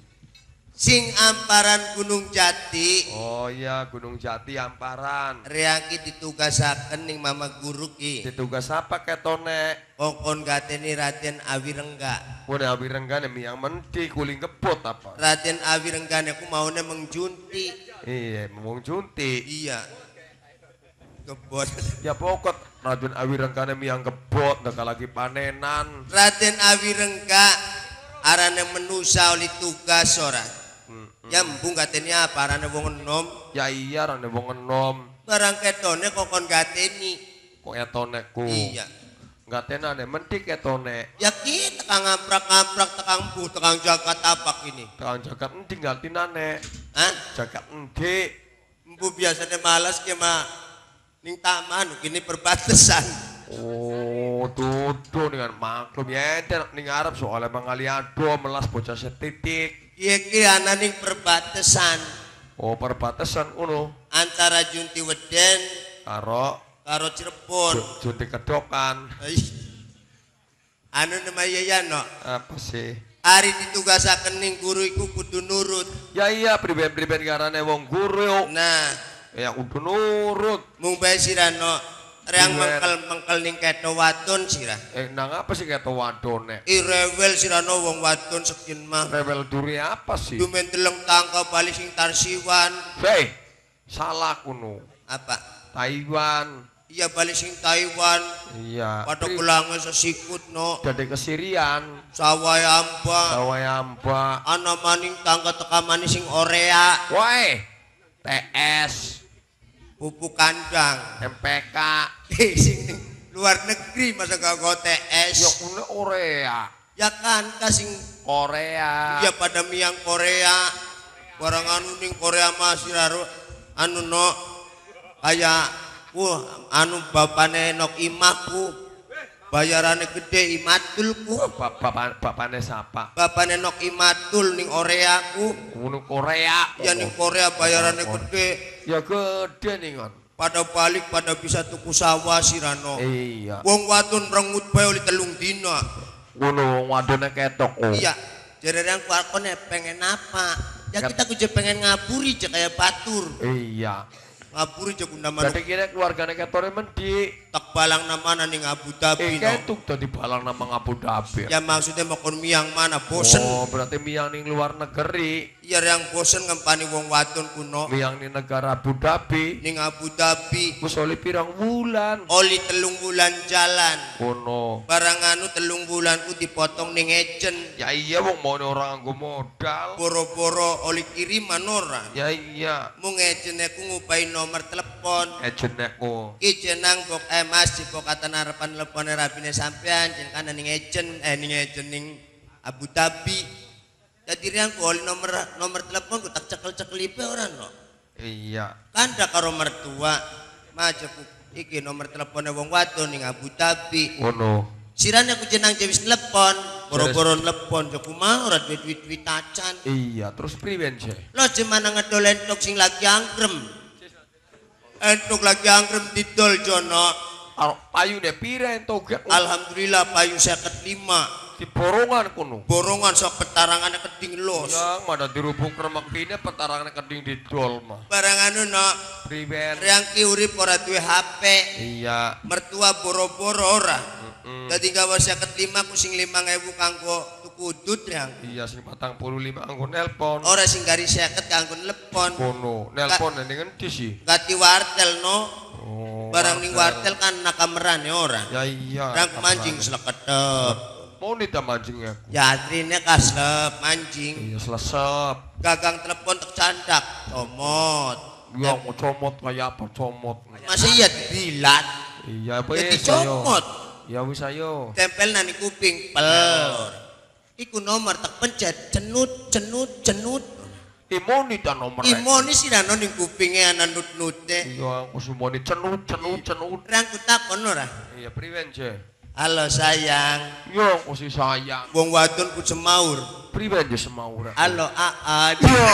[SPEAKER 5] Sing amparan Gunung Jati.
[SPEAKER 6] Oh iya, Gunung Jati amparan.
[SPEAKER 5] Reangki ditugasaken ning Mama Guru ki.
[SPEAKER 6] Ditugas apa ketone?
[SPEAKER 5] Kokon gateni Raden Awirengga.
[SPEAKER 6] Mune Awirengga yang mendi kuling kebot apa?
[SPEAKER 5] Raden Awirengga aku maune mengjunti.
[SPEAKER 6] Iya, ngomong junti.
[SPEAKER 5] Iya. Kebot.
[SPEAKER 6] Ya pokok Raden Awirengga yang kebot, ndak lagi panenan.
[SPEAKER 5] Raden Awirengga arane menusa oli tugas ora. Ya mbung gateni apa arane wong enom?
[SPEAKER 6] Ya iya rane wong enom.
[SPEAKER 5] Barang ketone kokon gateni.
[SPEAKER 6] Kok etoneku?
[SPEAKER 5] Iya.
[SPEAKER 6] Gatenane mentik ketone.
[SPEAKER 5] Ya kita tekang ngaprak-ngaprak tekang bu tekang jagat tapak ini.
[SPEAKER 6] Tekang jagat endi gatinane?
[SPEAKER 5] Hah?
[SPEAKER 6] Jagat endi?
[SPEAKER 5] Mbu biasanya malas ke mah ning taman kini perbatasan.
[SPEAKER 6] Oh, tutu dengan maklum ya enten ning Arab soalnya mangaliado melas bocah setitik.
[SPEAKER 5] Iki ana ning perbatasan
[SPEAKER 6] Oh, perbatasan uno
[SPEAKER 5] antara Junti Weden
[SPEAKER 6] karo
[SPEAKER 5] Cirebon.
[SPEAKER 6] Junti Kedokan.
[SPEAKER 5] Anu namanya ya no.
[SPEAKER 6] Apa sih?
[SPEAKER 5] Ari ditugasaken ning guru iku kudu nurut.
[SPEAKER 6] Ya iya priben-priben karane wong guru.
[SPEAKER 5] Nah,
[SPEAKER 6] Ya kudu nurut.
[SPEAKER 5] mung bae sirano reang mengkel ning keto wadon sira.
[SPEAKER 6] Nang apa sih kata wadone?
[SPEAKER 5] Irewel sirano wong wadon sekin mah.
[SPEAKER 6] Rebel duri apa sih?
[SPEAKER 5] Dumen teleng tangka bali sing tarsiwan.
[SPEAKER 6] Hei, salah kuno.
[SPEAKER 5] Apa?
[SPEAKER 6] Taiwan.
[SPEAKER 5] Iya bali sing Taiwan.
[SPEAKER 6] Iya.
[SPEAKER 5] Pada kulangnya sesikut no.
[SPEAKER 6] Dari kesirian.
[SPEAKER 5] Sawayamba.
[SPEAKER 6] Sawayamba.
[SPEAKER 5] Ana maning tangga teka maning sing Orea.
[SPEAKER 6] Woi, TS.
[SPEAKER 5] Pupuk kandang.
[SPEAKER 6] MPK.
[SPEAKER 5] Sing luar negeri masa gak go TS.
[SPEAKER 6] Ya kuno Korea.
[SPEAKER 5] Ya kan kasing
[SPEAKER 6] Korea.
[SPEAKER 5] ya pada miang Korea. Barang anu ning Korea masih anu no kayak anu bapane nok imahku bayarannya gede imatulku.
[SPEAKER 6] Bapane siapa?
[SPEAKER 5] Bapane nok imatul ning Oreaku.
[SPEAKER 6] Kuno Korea.
[SPEAKER 5] Ya ning Korea bayarannya gede.
[SPEAKER 6] Ya gede nih kan.
[SPEAKER 5] Pada balik pada bisa tuku sawah sirano.
[SPEAKER 6] Iya.
[SPEAKER 5] Wong wadon rengut bae oli telung dina.
[SPEAKER 6] Kuno wadone ketok. Oh.
[SPEAKER 5] Iya. Jadi yang kuakone pengen apa? Ya kita kuja pengen ngaburi aja kayak batur.
[SPEAKER 6] Iya.
[SPEAKER 5] Ngaburi aja guna manuk.
[SPEAKER 6] Jadi kira keluargane ketore mendi.
[SPEAKER 5] Tak balang nama ning Abu Dhabi no.
[SPEAKER 6] Ketuk tadi balang nama Abu Dhabi.
[SPEAKER 5] Ya maksudnya mau kon miang mana bosen.
[SPEAKER 6] Oh, berarti miang ning luar negeri.
[SPEAKER 5] Iya yang bosen ngempani wong wadon kuno.
[SPEAKER 6] Miang ning negara Abu Dhabi.
[SPEAKER 5] Ning Abu Dhabi.
[SPEAKER 6] Wis oli pirang wulan.
[SPEAKER 5] Oli telung bulan jalan.
[SPEAKER 6] Kono.
[SPEAKER 5] Barang anu telung bulanku dipotong ning ejen.
[SPEAKER 6] Ya iya wong mau orang nggo modal.
[SPEAKER 5] Boro-boro oli kiriman ora.
[SPEAKER 6] Ya iya.
[SPEAKER 5] Mung ejen aku ngupain nomor telepon.
[SPEAKER 6] Ejenekku.
[SPEAKER 5] Ki jenang bok Mas jipok kata harapan telepone rabine sampean jen kana ning ejen ning Abu Dhabi. Jadi riang ku oli nomor telepon ku tak cekel-cekelipe ora no.
[SPEAKER 6] Iya.
[SPEAKER 5] Kanda karo mertua majaku iki nomor telepone wong wadon ning Abu Dhabi.
[SPEAKER 6] Kono.
[SPEAKER 5] Sirane aku jenang jewis telepon, boro-boro telepon jaku mah ora duit-duit tacan.
[SPEAKER 6] Iya, terus priwen sih?
[SPEAKER 5] Lo jemana ngedol entok sing lagi angkrem. Entok lagi angkrem didol jono.
[SPEAKER 6] Payu ne pira entok.
[SPEAKER 5] Alhamdulillah payu 55.
[SPEAKER 6] Di borongan kono.
[SPEAKER 5] Borongan sok petarangannya keding los.
[SPEAKER 6] Ya, mana dirubung kremek kene petarangannya keding didol mah.
[SPEAKER 5] Barang anu no.
[SPEAKER 6] Priwen.
[SPEAKER 5] Reang ki urip ora duwe HP.
[SPEAKER 6] Iya.
[SPEAKER 5] Mertua boro-boro ora. Dadi gawe 55 ku sing 5.000 kanggo tuku udut reang.
[SPEAKER 6] Iya sing 45 anggo nelpon.
[SPEAKER 5] Ora sing gari 50 kanggo telepon.
[SPEAKER 6] Kono, nelpon ning endi sih?
[SPEAKER 5] Gati wartel no.
[SPEAKER 6] Oh.
[SPEAKER 5] Barang ning wartel kan nakameran ya ora.
[SPEAKER 6] Ya iya.
[SPEAKER 5] Rang mancing seleketep.
[SPEAKER 6] Mau nita mancingnya.
[SPEAKER 5] Ya atrine kaslep mancing.
[SPEAKER 6] Iya selesep.
[SPEAKER 5] Gagang telepon tek candak. Comot.
[SPEAKER 6] Ya mau comot kayak apa comot?
[SPEAKER 5] Masih iya dilat.
[SPEAKER 6] Iya apa
[SPEAKER 5] Ya
[SPEAKER 6] ya
[SPEAKER 5] dicomot.
[SPEAKER 6] Ya wis ayo.
[SPEAKER 5] Tempel nani kuping pel. Iku nomor tak pencet cenut.
[SPEAKER 6] Imoni ta nomor.
[SPEAKER 5] Imoni sirano ning kupinge ana nut-nute.
[SPEAKER 6] Iya aku sumoni cenut.
[SPEAKER 5] Rang ku takon ora.
[SPEAKER 6] Iya priwen je.
[SPEAKER 5] Halo sayang.
[SPEAKER 6] Yo aku si sayang.
[SPEAKER 5] Wong wadon ku semaur.
[SPEAKER 6] Priwen je semauran.
[SPEAKER 5] Halo Aa.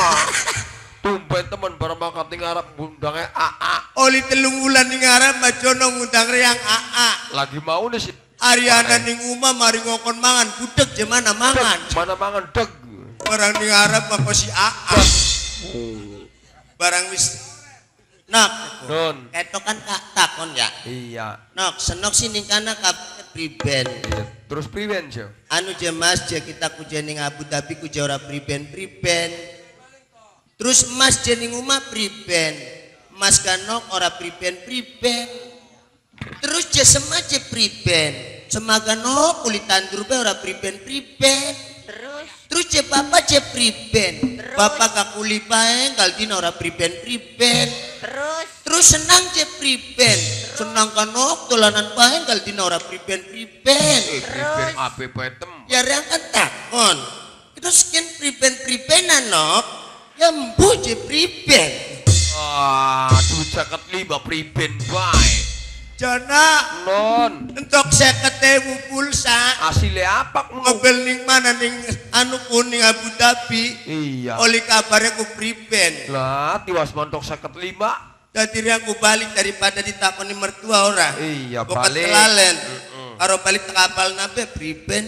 [SPEAKER 6] Tumpen teman bareng makat ning arep ngundangnya AA.
[SPEAKER 5] Oli telung wulan ning arep majono ngundang reang Aa.
[SPEAKER 6] Lagi mau nih si
[SPEAKER 5] Ariana ning umah mari ngokon mangan budek je mana mangan.
[SPEAKER 6] mana mangan deg.
[SPEAKER 5] Orang ning Arab apa si Aa. Barang wis nok.
[SPEAKER 6] Nun.
[SPEAKER 5] Ketokan kak takon ya.
[SPEAKER 6] Iya.
[SPEAKER 5] Nok senok sini kana kabeh priben.
[SPEAKER 6] Iya. Terus priben sih.
[SPEAKER 5] Anu je Mas je kita ku je ning Abu Dhabi ku je ora priben. Terus Mas je ning omah priben. Mas kanok ora priben. Terus je semaje priben. Semaga no kulit tandur be ora priben. Terus je bapak je priben. Bapak ka kuli pae gal dina ora priben. Terus senang je priben. Senang kanok dolanan pae gal dina ora priben.
[SPEAKER 6] Priben ape petem.
[SPEAKER 5] Ya reang kan takon. Terus ken priben nok. Ya mbuh je priben.
[SPEAKER 6] Aduh 55 priben bae.
[SPEAKER 5] Jana
[SPEAKER 6] Non.
[SPEAKER 5] entok 50.000 pulsa.
[SPEAKER 6] Hasilnya apa?
[SPEAKER 5] Ngobel ning mana ning anu kuning Abu Dhabi.
[SPEAKER 6] Iya.
[SPEAKER 5] Oli kabarnya ku priben.
[SPEAKER 6] Lah, tiwas montok 55.
[SPEAKER 5] Jadi aku balik daripada ditakoni mertua ora.
[SPEAKER 6] Iya,
[SPEAKER 5] Bokat
[SPEAKER 6] balik.
[SPEAKER 5] kelalen. Karo balik ke kapal nabe priben.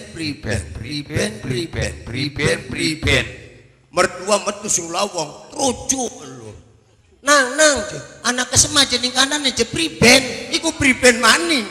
[SPEAKER 5] Mertua metu sing lawang trujuk lho. Nang je. Anak kesemaje ning kanan je priben. Iku priben maning.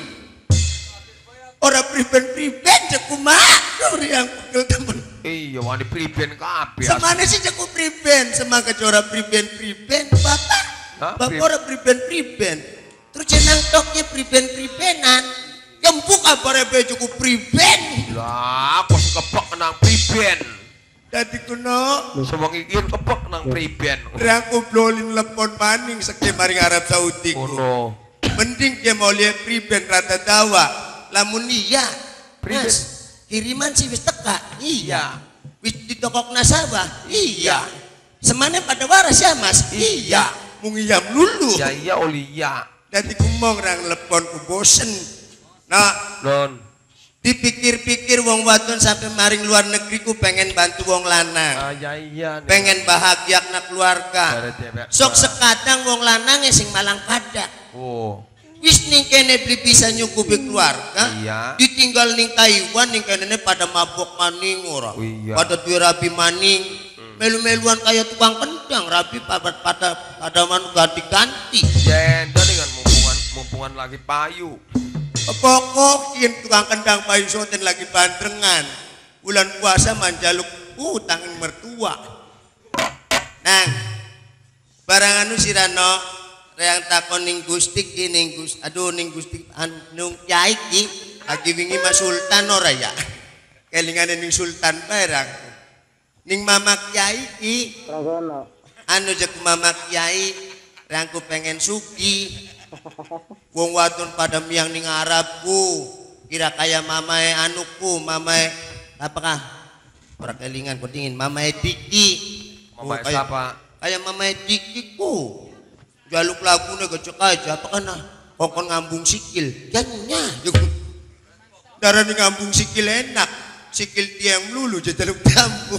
[SPEAKER 5] Ora priben je kumaha yang pegel temen.
[SPEAKER 6] Iya, wani priben kabeh.
[SPEAKER 5] Semane sih je ku priben, semangka ora priben. Bapak.
[SPEAKER 6] Hah?
[SPEAKER 5] Bapak ora priben. Terus jenang toknya pribenan. Kempuk kabare be cukup priben.
[SPEAKER 6] Lah, kok kebak nang priben.
[SPEAKER 5] Dadi kuno
[SPEAKER 6] Lu semua ngikir kebak nang priben.
[SPEAKER 5] Reang kublolin lepon maning seke maring Arab Saudi ku.
[SPEAKER 6] Ono.
[SPEAKER 5] Mending dia mau lihat priben rata dawa. Lamun iya.
[SPEAKER 6] Priben.
[SPEAKER 5] Mas, kiriman sih wis teka. Iya. Wis di tokok nasabah. Iya. Semane pada waras ya Mas. Iya. Mung iya lulu.
[SPEAKER 6] Ya iya oli ya.
[SPEAKER 5] Dadi kumong rang lepon ku bosen. Nah,
[SPEAKER 6] Non.
[SPEAKER 5] dipikir-pikir wong wadon sampai maring luar negeri ku pengen bantu wong lanang.
[SPEAKER 6] Ya iya.
[SPEAKER 5] Pengen bahagia na keluarga. Sok sekadang wong lanang sing malang pada.
[SPEAKER 6] Oh.
[SPEAKER 5] Wis ning kene beli bisa nyukupi keluarga.
[SPEAKER 6] Iya.
[SPEAKER 5] Ditinggal ning Taiwan ning kene pada mabok maning ora.
[SPEAKER 6] Oh, iya.
[SPEAKER 5] Pada duwe rabi maning. Melu-meluan kayak tukang kendang rabi pada manu ganti-ganti.
[SPEAKER 6] Jenda dengan mumpungan lagi payu.
[SPEAKER 5] Pokok yen tukang kendang payu soten lagi bandrengan. Bulan puasa manjaluk utangin mertua. Nang barang anu sirano reang takon ning Gusti ki ning Gusti anu Kyai ki lagi wingi Mas Sultan ora ya. Kelingane ning Sultan barang. Ning Mama Kyai ki anu jek Mama Kyai reangku pengen sugi. Wong wadon pada miang ning Arabku kira kaya mamae anuku mamae apakah ora kelingan ku dingin mamae Diki
[SPEAKER 6] Mamae siapa?
[SPEAKER 5] kaya mamae Diki ku jaluk lagune gecek aja apa kana kokon ngambung sikil janya darah ning ngambung sikil enak sikil tiang lulu jaluk ngambung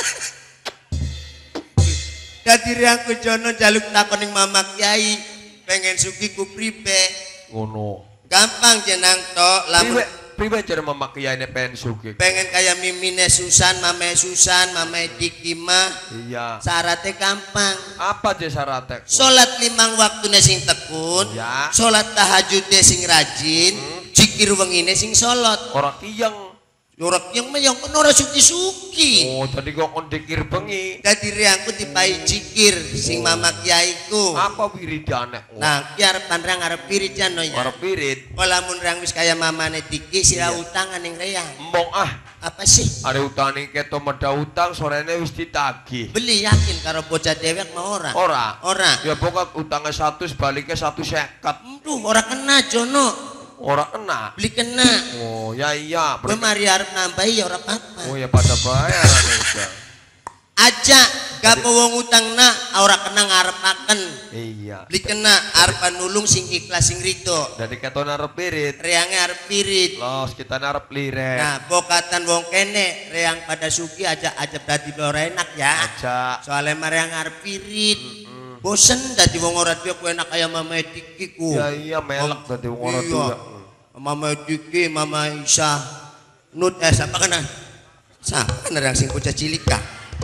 [SPEAKER 5] dadi riangku jono jaluk takon ning Mama Kyai pengen suki ku pribe
[SPEAKER 6] Ngono.
[SPEAKER 5] gampang jenang tok lamun
[SPEAKER 6] Pribe cara memakiannya pengen suki.
[SPEAKER 5] pengen kayak mimine Susan mame Diki mah
[SPEAKER 6] Iya.
[SPEAKER 5] syaratnya gampang
[SPEAKER 6] Apa aja syaratnya?
[SPEAKER 5] salat 5 waktune sing tekun
[SPEAKER 6] Ya.
[SPEAKER 5] salat tahajudnya sing rajin zikir wengine sing solot
[SPEAKER 6] Orang tiyang.
[SPEAKER 5] Yorak yang mayang kan ora suki-suki
[SPEAKER 6] Oh, tadi kok kondekir bengi.
[SPEAKER 5] dadi riangku dipai zikir sing Mama Kyaiku
[SPEAKER 6] Apa wiridane?
[SPEAKER 5] nah ki arep panrang arep pirit jano ya
[SPEAKER 6] Orang pirit.
[SPEAKER 5] lamun rang wis kaya mamane Diki sira utangan ning reang
[SPEAKER 6] Embong
[SPEAKER 5] apa sih
[SPEAKER 6] ada utang nih keto meda utang sorenya wis ditagih.
[SPEAKER 5] beli yakin karo bocah dewek mah ora
[SPEAKER 6] Ya pokok utangnya 100 baliknya 150.
[SPEAKER 5] aduh ora kena Jono
[SPEAKER 6] Orang kena.
[SPEAKER 5] beli kena
[SPEAKER 6] Oh ya iya.
[SPEAKER 5] gue mari arep nambahi ya ora apa-apa
[SPEAKER 6] Oh ya pada bayaran aja.
[SPEAKER 5] aja gak wong utang na ora kena ngarepaken
[SPEAKER 6] Iya.
[SPEAKER 5] beli kena arep nulung sing ikhlas sing rido
[SPEAKER 6] Dari keto narep pirit.
[SPEAKER 5] reange arep pirit
[SPEAKER 6] Los kita narep liret.
[SPEAKER 5] nah bokatan wong kene reang pada suki aja dadi ora enak ya
[SPEAKER 6] Aja.
[SPEAKER 5] soalnya mareang arep pirit bosen dadi wong ora duwe ku enak kaya Mama Diki ku
[SPEAKER 6] Ya iya melek tadi wong ora tua.
[SPEAKER 5] Mama Diki, Mama Isa, Nut siapa kana? Siapa kana yang sing bocah cilik kah?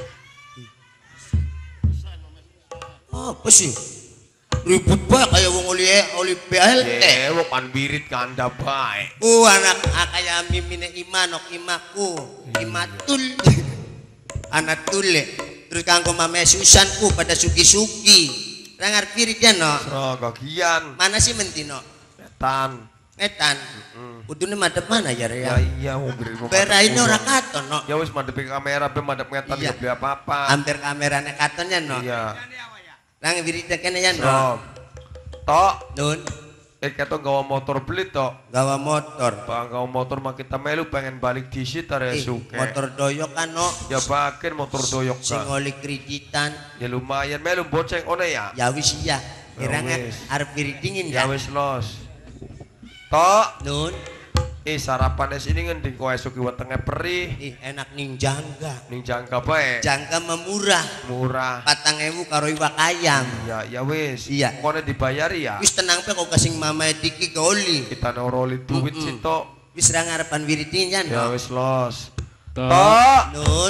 [SPEAKER 5] Apa sih? Ribut bae kayak wong oli BLT.
[SPEAKER 6] Wong pan wirid kanda bae.
[SPEAKER 5] Anak kaya mimine imanok imaku. Imatul. Anak tule. Terus kanggo mame Susanku pada sugi-sugi. Rangar pirit ya no.
[SPEAKER 6] Sro gian.
[SPEAKER 5] Mana sih mentino? Metan. Kudune madep mana ya
[SPEAKER 6] Ya
[SPEAKER 5] ya?
[SPEAKER 6] iya wong wirid.
[SPEAKER 5] Pera ini ora katon no.
[SPEAKER 6] Ya wis madep kamera be madep ngetan
[SPEAKER 5] Iya.
[SPEAKER 6] ya beli apa-apa.
[SPEAKER 5] Hampir kamerane katonnya no.
[SPEAKER 6] Iya.
[SPEAKER 5] Nang wirid kene ya no.
[SPEAKER 6] Sro. Tok,
[SPEAKER 5] Nun
[SPEAKER 6] keto gawa motor beli tok.
[SPEAKER 5] gawa motor.
[SPEAKER 6] Bang gawa motor mah kita melu pengen balik disit are suke.
[SPEAKER 5] Motor doyok kan no.
[SPEAKER 6] Ya bakin motor doyok
[SPEAKER 5] Sing
[SPEAKER 6] ka.
[SPEAKER 5] oli kreditan.
[SPEAKER 6] Ya lumayan melu boceng one ya.
[SPEAKER 5] Ya wis iya. Kirang
[SPEAKER 6] wis.
[SPEAKER 5] arep wirid dingin
[SPEAKER 6] Ya
[SPEAKER 5] kan.
[SPEAKER 6] wis los. Tok,
[SPEAKER 5] Nun
[SPEAKER 6] sarapan es ini ngending kowe esuk wetenge perih.
[SPEAKER 5] enak ning jangka.
[SPEAKER 6] Ning jangka bae.
[SPEAKER 5] Jangka memurah.
[SPEAKER 6] Murah.
[SPEAKER 5] 4.000 karo iwak ayam.
[SPEAKER 6] Ya wis.
[SPEAKER 5] Iya.
[SPEAKER 6] Kone dibayari ya.
[SPEAKER 5] Wis tenang pe kok kasing mama Diki goli.
[SPEAKER 6] Kita noroli duit sih tok.
[SPEAKER 5] Wis ra ngarepan wirid dingin
[SPEAKER 6] Ya
[SPEAKER 5] no.
[SPEAKER 6] wis los. Tok.
[SPEAKER 5] Nun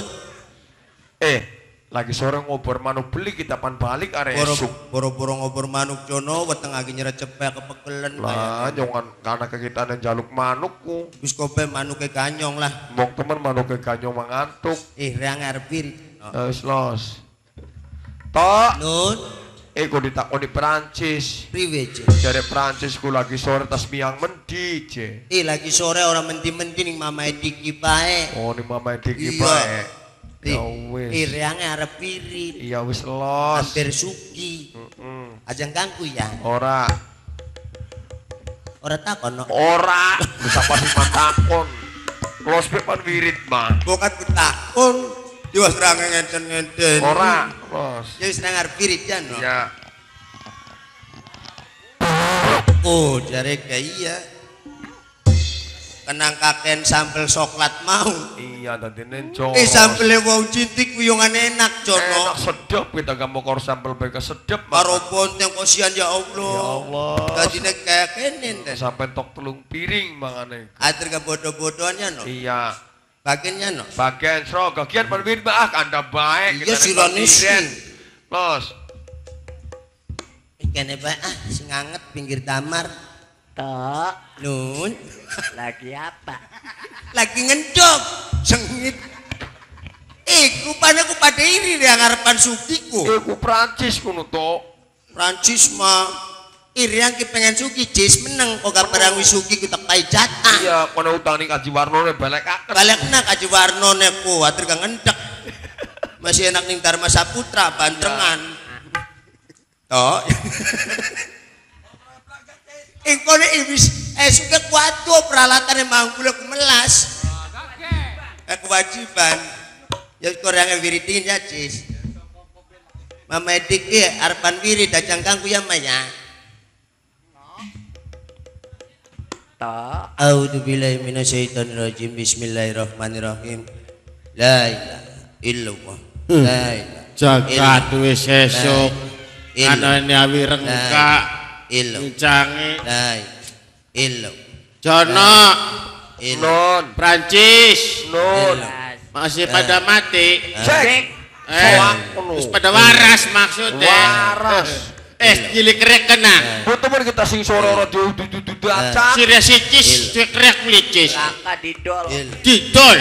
[SPEAKER 6] Lagi sore ngobor manuk beli kita pan balik are esuk.
[SPEAKER 5] boro-boro ngobor manuk jono weteng lagi nyeret cepek kepegelen
[SPEAKER 6] Lah nyongan karena ke kita ada jaluk manukku.
[SPEAKER 5] wis kope manuke ganyong lah.
[SPEAKER 6] Mong temen manuknya ganyong mangantuk.
[SPEAKER 5] Ra ngarep wirid.
[SPEAKER 6] Ya wis los. Tok.
[SPEAKER 5] Nun
[SPEAKER 6] Kok ditakoni Perancis.
[SPEAKER 5] priwe je?
[SPEAKER 6] Jare Perancis ku lagi sore tas miang mendi je.
[SPEAKER 5] Lagi sore orang menti-menti ning mama Diki bae.
[SPEAKER 6] Oh ni mama diki
[SPEAKER 5] Iya.
[SPEAKER 6] bae. Ya wis.
[SPEAKER 5] Ra ngarep wirid.
[SPEAKER 6] Iya wis los.
[SPEAKER 5] Hampir sugi. Ajang ganggu ya.
[SPEAKER 6] Ora.
[SPEAKER 5] Ora takon no.
[SPEAKER 6] Ora. Bisa pasti matakon. Los pepan wirid mah.
[SPEAKER 5] Bukan kutakon. Diwas ra ngenten-ngenten.
[SPEAKER 6] Ora. Los.
[SPEAKER 5] Ya wis ngarep wirid ya no.
[SPEAKER 6] Ya.
[SPEAKER 5] Oh, jare kayak iya. Kenang kaken sampel coklat mau.
[SPEAKER 6] Iya dadi nenco.
[SPEAKER 5] Sampele wong cintik kuyungan enak jono.
[SPEAKER 6] Enak sedep kita gak mau kor sampel bae sedep.
[SPEAKER 5] Karo ponteng kosian ya Allah.
[SPEAKER 6] Ya Allah.
[SPEAKER 5] Dadine kayak kenen teh.
[SPEAKER 6] Sampai tok telung piring mangane.
[SPEAKER 5] Atur ke bodoh-bodohannya no.
[SPEAKER 6] Iya.
[SPEAKER 5] Bagiannya no.
[SPEAKER 6] Bagian sro gagian perwir bah anda baik.
[SPEAKER 5] Iya sironis.
[SPEAKER 6] Los.
[SPEAKER 5] Kene bae sing anget pinggir damar.
[SPEAKER 2] Tok,
[SPEAKER 5] Nun,
[SPEAKER 2] lagi apa?
[SPEAKER 5] lagi ngendok. Sengit. Rupanya ku pada iri yang ngarepan sugiku.
[SPEAKER 6] Ku Prancis kuno to.
[SPEAKER 5] Prancis mah iri yang pengen sugi jes meneng kok gak barang wis sugi kita pai jatah.
[SPEAKER 6] Iya, kono utang ning Kaji Warno balik aket.
[SPEAKER 5] Balekna Kaji Warno ku atur gak ngendek. Masih enak ning Dharma Saputra Bantrengan. Toh. Kone wis suka kuatu peralatan yang mangkul aku melas. Kewajiban. Ya kurang wiritin ya cis. Mama edik arpan wirid dajang kangku ya maya.
[SPEAKER 2] Tok,
[SPEAKER 5] A'udzubillahi minasyaitonirrajim. Bismillahirrahmanirrahim. La ilaha illallah. La ilaha
[SPEAKER 1] Jagat wis esuk. Anane awi rengka. Ncange.
[SPEAKER 5] La ilaha
[SPEAKER 1] Jono.
[SPEAKER 6] Non.
[SPEAKER 1] Prancis.
[SPEAKER 6] Non.
[SPEAKER 1] Masih pada mati.
[SPEAKER 6] Cek.
[SPEAKER 1] Terus pada waras maksudnya.
[SPEAKER 6] Waras.
[SPEAKER 1] Cilik rek kena.
[SPEAKER 6] Teman kita sing sore ora dudu acak.
[SPEAKER 1] Sirah sicis, rek melicis.
[SPEAKER 2] kakak didol.
[SPEAKER 1] Didol.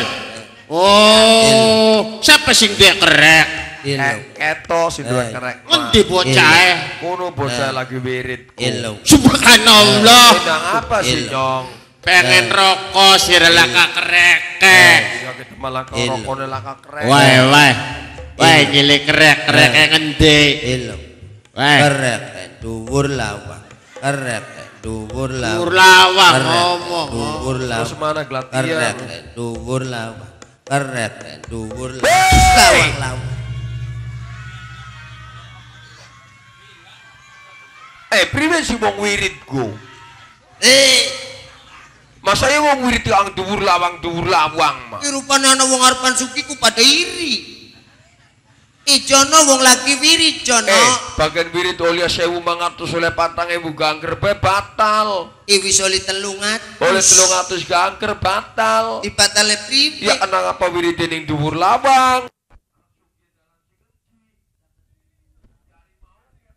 [SPEAKER 1] Oh, siapa sing dia kerek?
[SPEAKER 6] Keto sing duwe kerek.
[SPEAKER 1] Ngendi bocah?
[SPEAKER 6] Kono bocah lagi wirid.
[SPEAKER 1] Subhanallah.
[SPEAKER 6] Sedang apa sih, Nyong?
[SPEAKER 1] Pengen rokok sirah laka kerek.
[SPEAKER 6] Ya kita malah rokone laka kerek.
[SPEAKER 1] Wae cilik kerek ngendi? Wae.
[SPEAKER 5] Kerek dhuwur lawang. Kerek dhuwur lawang.
[SPEAKER 1] Dhuwur lawang ngomong.
[SPEAKER 5] Dhuwur lawang.
[SPEAKER 6] Terus mana glatian?
[SPEAKER 5] Kerek dhuwur lawang. Kerek dhuwur lawang. Lawang.
[SPEAKER 6] Priwe sih wong wirid go? Masa ya wong wirid yang dhuwur lawang mah.
[SPEAKER 5] Rupane ana wong arepan sukiku pada iri. Jono wong lagi wirid jono.
[SPEAKER 6] Bagian wirid oleh 1.500 oleh 4.000 gangker batal.
[SPEAKER 5] Wis oli 300.
[SPEAKER 6] Oleh 300 gangker batal.
[SPEAKER 5] Dibatale priwe?
[SPEAKER 6] Ya kenang apa wirid ning dhuwur lawang.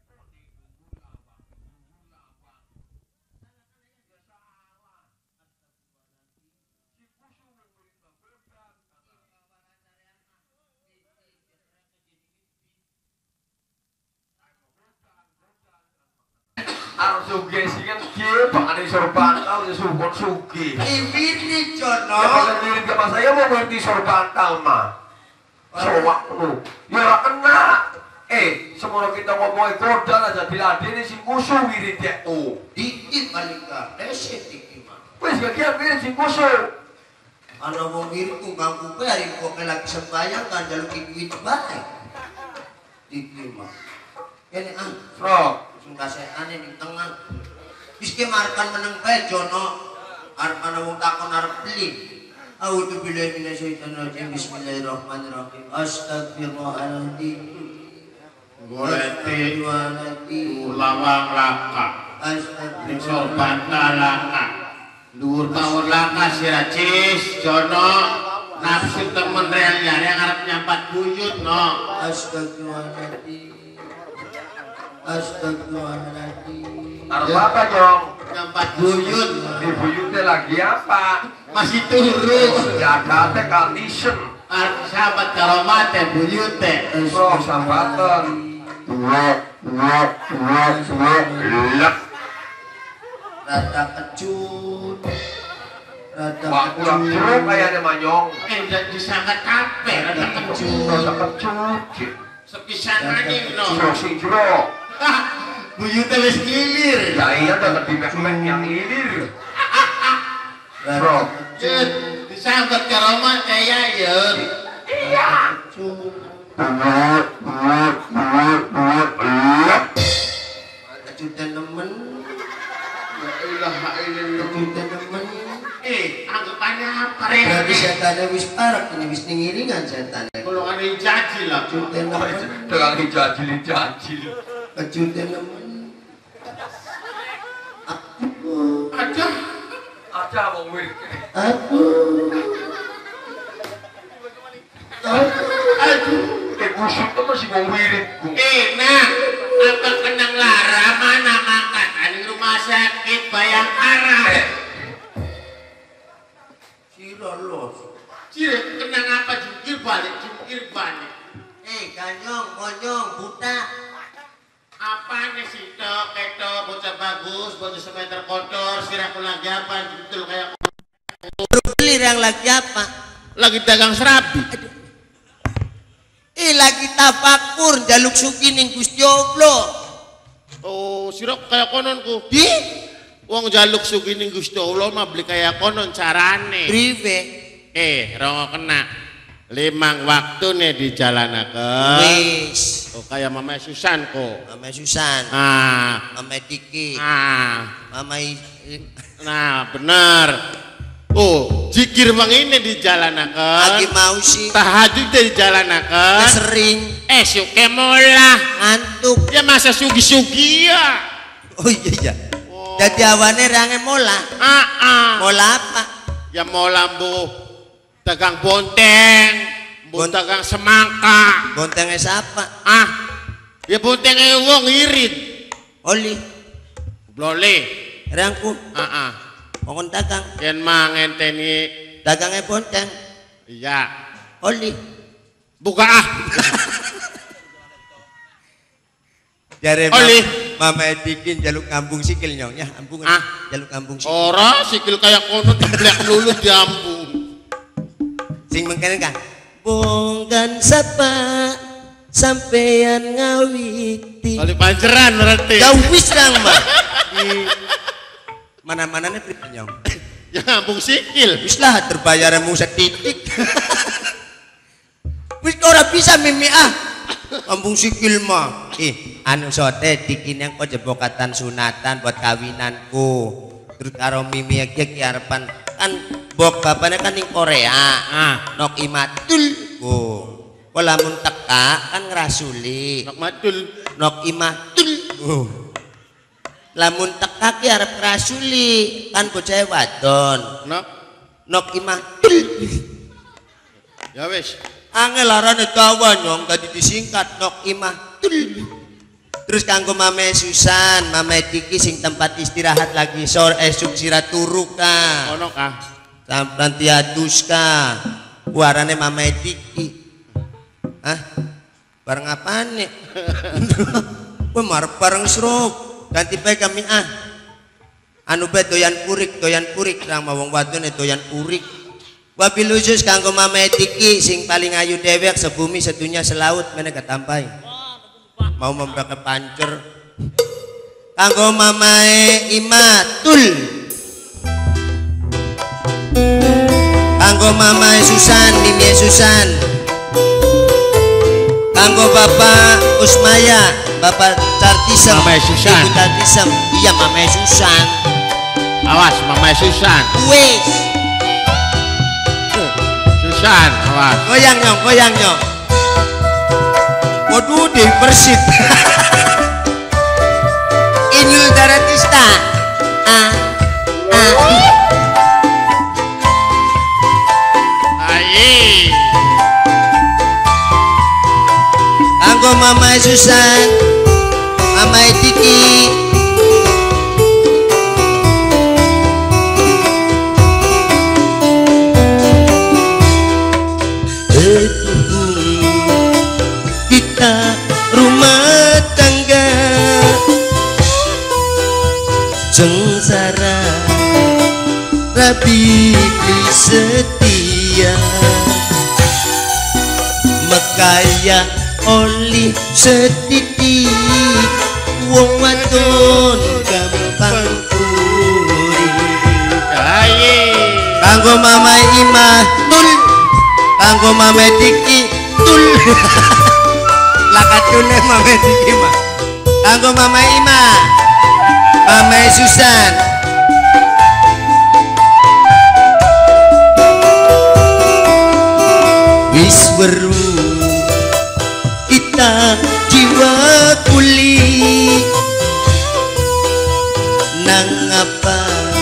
[SPEAKER 6] sugih sih kan dia bangane sorban tau ya support sugih.
[SPEAKER 5] Ini Jono.
[SPEAKER 6] Ya kalau ngirim ke mas saya mau ngerti sorban tau mah. Sowak lu. Ya ora kena. Semono kita ngomongin kodal aja diladeni sing musuh wirid ya.
[SPEAKER 5] Dikit paling gak reset dikit mah.
[SPEAKER 6] Wis gak kira wirid sing musuh.
[SPEAKER 5] Ana wong wirid ku ganggu kowe hari kok lagi sembayang kan jaluk duit bae. Dikit mah. Kene
[SPEAKER 6] Bro,
[SPEAKER 5] sing kasetane ning tengah. Wis ki markan meneng bae Jono. Arep ana wong takon arep beli. A'udzubillahi minasyaitonirrajim. Bismillahirrahmanirrahim. Astagfirullahaladzim.
[SPEAKER 7] Goleti ulawang laka ning sorban laka dhuwur tawur laka siracis Jono nafsu temen real liyane arep nyampat buyut no.
[SPEAKER 5] Astagfirullahaladzim. Astagfirullahaladzim.
[SPEAKER 6] arep apa Jong?
[SPEAKER 5] Nyampat buyut.
[SPEAKER 6] Di buyutnya lagi apa?
[SPEAKER 7] Masih turu
[SPEAKER 6] Jaga teh condition.
[SPEAKER 7] sahabat karomat teh buyut teh
[SPEAKER 6] Bro, sambatan.
[SPEAKER 5] Rada kecut. Rada
[SPEAKER 6] Wah, kurang jeruk kayaknya manyong.
[SPEAKER 7] disangka kape rada kecut
[SPEAKER 6] Rasa kecut.
[SPEAKER 7] sepisan anjing no.
[SPEAKER 6] Jeruk sing jeruk.
[SPEAKER 7] Buyut teh wis ngilir
[SPEAKER 6] Ya iya dapat di mek yang ilir.
[SPEAKER 5] Rada
[SPEAKER 7] Cut, disangka karomat kaya ya
[SPEAKER 5] kecutan nemen.
[SPEAKER 7] La ilaha illallah.
[SPEAKER 5] Kecutan nemen.
[SPEAKER 7] Anggapannya apa
[SPEAKER 5] Berarti
[SPEAKER 7] Rek?
[SPEAKER 5] setannya wis parek ini wis ningiringan setannya.
[SPEAKER 7] Golongan yang jaji lah.
[SPEAKER 5] Kecutan nemen.
[SPEAKER 6] Dengan dijajil.
[SPEAKER 5] Kecutan nemen.
[SPEAKER 7] Aja.
[SPEAKER 6] Aja mau mirik.
[SPEAKER 7] Aduh.
[SPEAKER 6] Busuk tuh masih mau mirik.
[SPEAKER 7] Nah, apa kenang lara mana makan di rumah sakit Bayangkara.
[SPEAKER 5] Lolos.
[SPEAKER 7] Cire kenang apa jungkir balik.
[SPEAKER 5] Ganyong, monyong, buta.
[SPEAKER 7] Apanya sih tok, ketok, bocah bagus, bocah semeter kotor, siraku lagi apa, betul kayak
[SPEAKER 5] Baru beli yang lagi apa?
[SPEAKER 7] lagi dagang serabi.
[SPEAKER 5] Lagi tafakur jaluk suki ning Gusti Allah.
[SPEAKER 7] Oh, sirak kayak konon ku.
[SPEAKER 5] Di
[SPEAKER 7] Wong jaluk sugi ning Gusti Allah mah beli kayak konon carane.
[SPEAKER 5] prive.
[SPEAKER 7] Rongo kena. Limang waktu nih di jalanakeun.
[SPEAKER 5] Wis.
[SPEAKER 7] Oh, kayak Mama Susan kok.
[SPEAKER 5] Mama Susan, Mama Diki, Mama
[SPEAKER 7] Nah, bener. Oh, jikir bang ini di jalanakeun.
[SPEAKER 5] lagi mau sih.
[SPEAKER 7] Tahajud di jalanakeun.
[SPEAKER 5] Sering
[SPEAKER 7] Suke mola.
[SPEAKER 5] ngantuk.
[SPEAKER 7] Ya masa sugi-sugi ya.
[SPEAKER 5] Oh iya. Jadi awane range mola. Mola apa?
[SPEAKER 7] Ya mola bu dagang bonteng, bu dagang semangka.
[SPEAKER 5] Bontengnya siapa?
[SPEAKER 7] Ya bontengnya wong irit.
[SPEAKER 5] Oli.
[SPEAKER 7] Blole.
[SPEAKER 5] Rangku. Ngomong dagang.
[SPEAKER 7] Yen mangenteni
[SPEAKER 5] Dagangnya bonteng.
[SPEAKER 7] iya.
[SPEAKER 5] Oli.
[SPEAKER 7] Buka
[SPEAKER 5] Jare
[SPEAKER 7] Oli.
[SPEAKER 5] Mama Dikin jaluk ngambung sikil nyong ya, ambung. Jaluk ngambung sikil.
[SPEAKER 7] Ora sikil kayak kono diblek lulu diambung.
[SPEAKER 5] Sing mengkene kan. Bonggan sapa sampean ngawiti.
[SPEAKER 7] Kali panceran berarti.
[SPEAKER 5] Ya wis nang mah. Di mana-manane priye nyong.
[SPEAKER 7] Ya ngambung sikil.
[SPEAKER 5] Wis lah terbayarmu setitik. Wis ora bisa mimi ngambung sikil mah. Anu sote dikin yang kok jebokatan sunatan buat kawinanku. Terus karo mimi iki arepan kan bok bapaknya kan ning Korea. Nok imatul. Kok lamun teka kan ngrasuli.
[SPEAKER 7] Nok madul.
[SPEAKER 5] Nok imatul. Lamun teka ki arep ngrasuli kan bocah wadon. Nok imatul.
[SPEAKER 7] Ya wis.
[SPEAKER 5] Angel arane dawa nyong tadi disingkat nok imatul. Terus kanggo Mame Susan, Mame Diki sing tempat istirahat lagi sore esuk sira turu ka.
[SPEAKER 7] Ono kah?
[SPEAKER 5] Sampean tiadus ka. Warane Mame Diki. Bareng apane? Kowe marep bareng sruk. ganti bae kami anu bae doyan purik sama wong wadone doyan purik. Wabil khusus kanggo Mama Tiki sing paling ayu dewek sebumi sedunia selaut meneh ketampai. Mau membaka pancur. Kanggo Mama Ima Tul. Kanggo Mama Susan, Mimi Susan. Kanggo Bapak Usmaya, Bapak Cartisem,
[SPEAKER 7] Mama Susan.
[SPEAKER 5] Ibu Cartisem. Iya Mama Susan.
[SPEAKER 7] Awas Mama Susan.
[SPEAKER 5] Wes.
[SPEAKER 7] Susan, awas.
[SPEAKER 5] Goyang nyong. Waduh, Dewi Persib. Inul Daratista.
[SPEAKER 7] Ayi.
[SPEAKER 5] Kanggo Mama Susan, Mama Tiki. Kita rumah tangga sengsara rabi setia makaya oli setitik wong wadon gampang puri kanggo Mama Ima Tul kanggo Mama Tiki Tul lakatune Mama Tiki mah kanggo Mama Ima Mama Susan wis weru kita jiwa kuli nang apa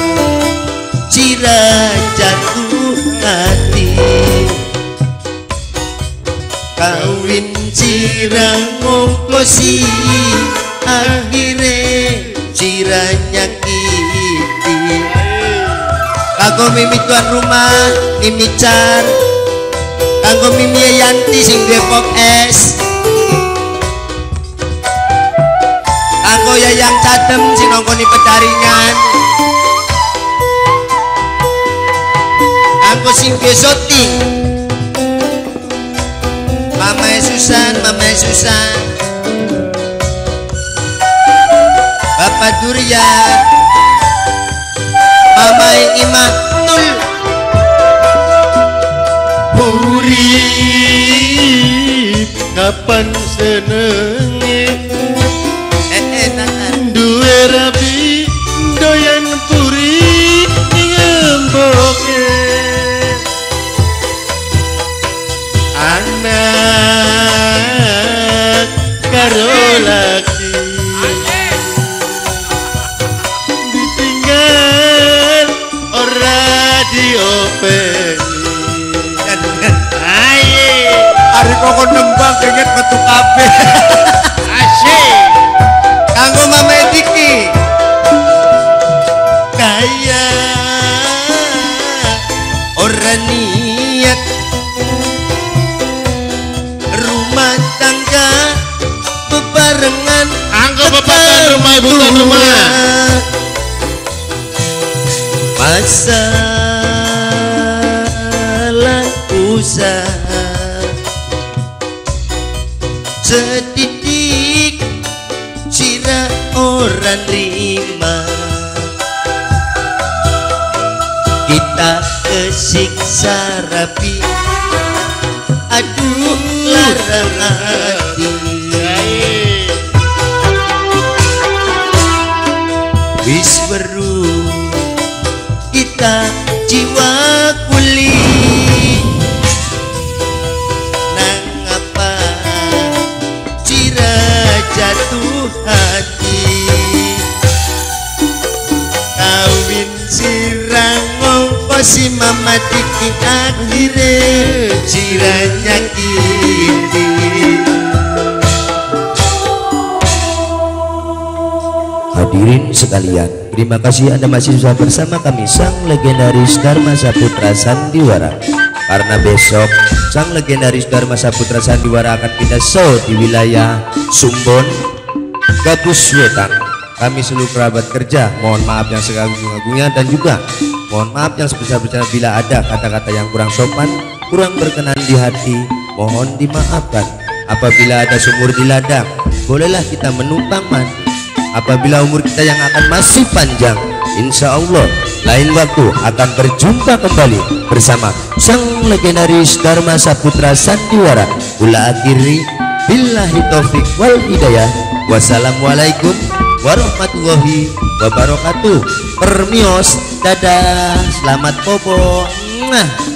[SPEAKER 5] cira jatuh hati kawin cira ngongkosi akhire cira nyakiti kanggo Mimi tuan rumah Mimi Car kanggo Mimi Yanti sing Depok es kanggo Yayang Cadem sing nongkoni Pedaringan kanggo sing Besoti Mama Susan Bapak Durya Mama Ima Tul
[SPEAKER 7] Urip kapan senenge duwe rabi doyan puri ngemboke anak karo laki ditinggal ora diopeni
[SPEAKER 5] hari kok nembang kengit metu kabeh
[SPEAKER 7] asik
[SPEAKER 5] kanggo Mama Tiki kaya ora niat rumah tangga bebarengan
[SPEAKER 7] anggo bebarengan rumah ibu dan rumah
[SPEAKER 5] masalah usaha setitik cira orang terima kita kesiksa rapi aduh larang hati wis weru kita jiwa kuli jatuh hati kawin sirang ngongkosi Mama Tiki akhire ciranya kiti hadirin sekalian terima kasih Anda masih bisa bersama kami sang legendaris Dharma Saputra Sandiwara karena besok sang legendaris Dharma Saputra Sandiwara akan pindah show di wilayah Sumbon, Gabus Wetan. kami seluruh kerabat kerja mohon maaf yang seagung-agungnya, dan juga mohon maaf yang sebesar-besarnya bila ada kata-kata yang kurang sopan, kurang berkenan di hati, mohon dimaafkan. Apabila ada sumur di ladang, bolehlah kita menumpang mandi. Apabila umur kita yang akan masih panjang, insya Allah lain waktu akan berjumpa kembali bersama sang legendaris Dharma Saputra Sandiwara. Ula akhiri billahi taufik wal hidayah. Wassalamualaikum warahmatullahi wabarakatuh. Permios, dadah, selamat popo.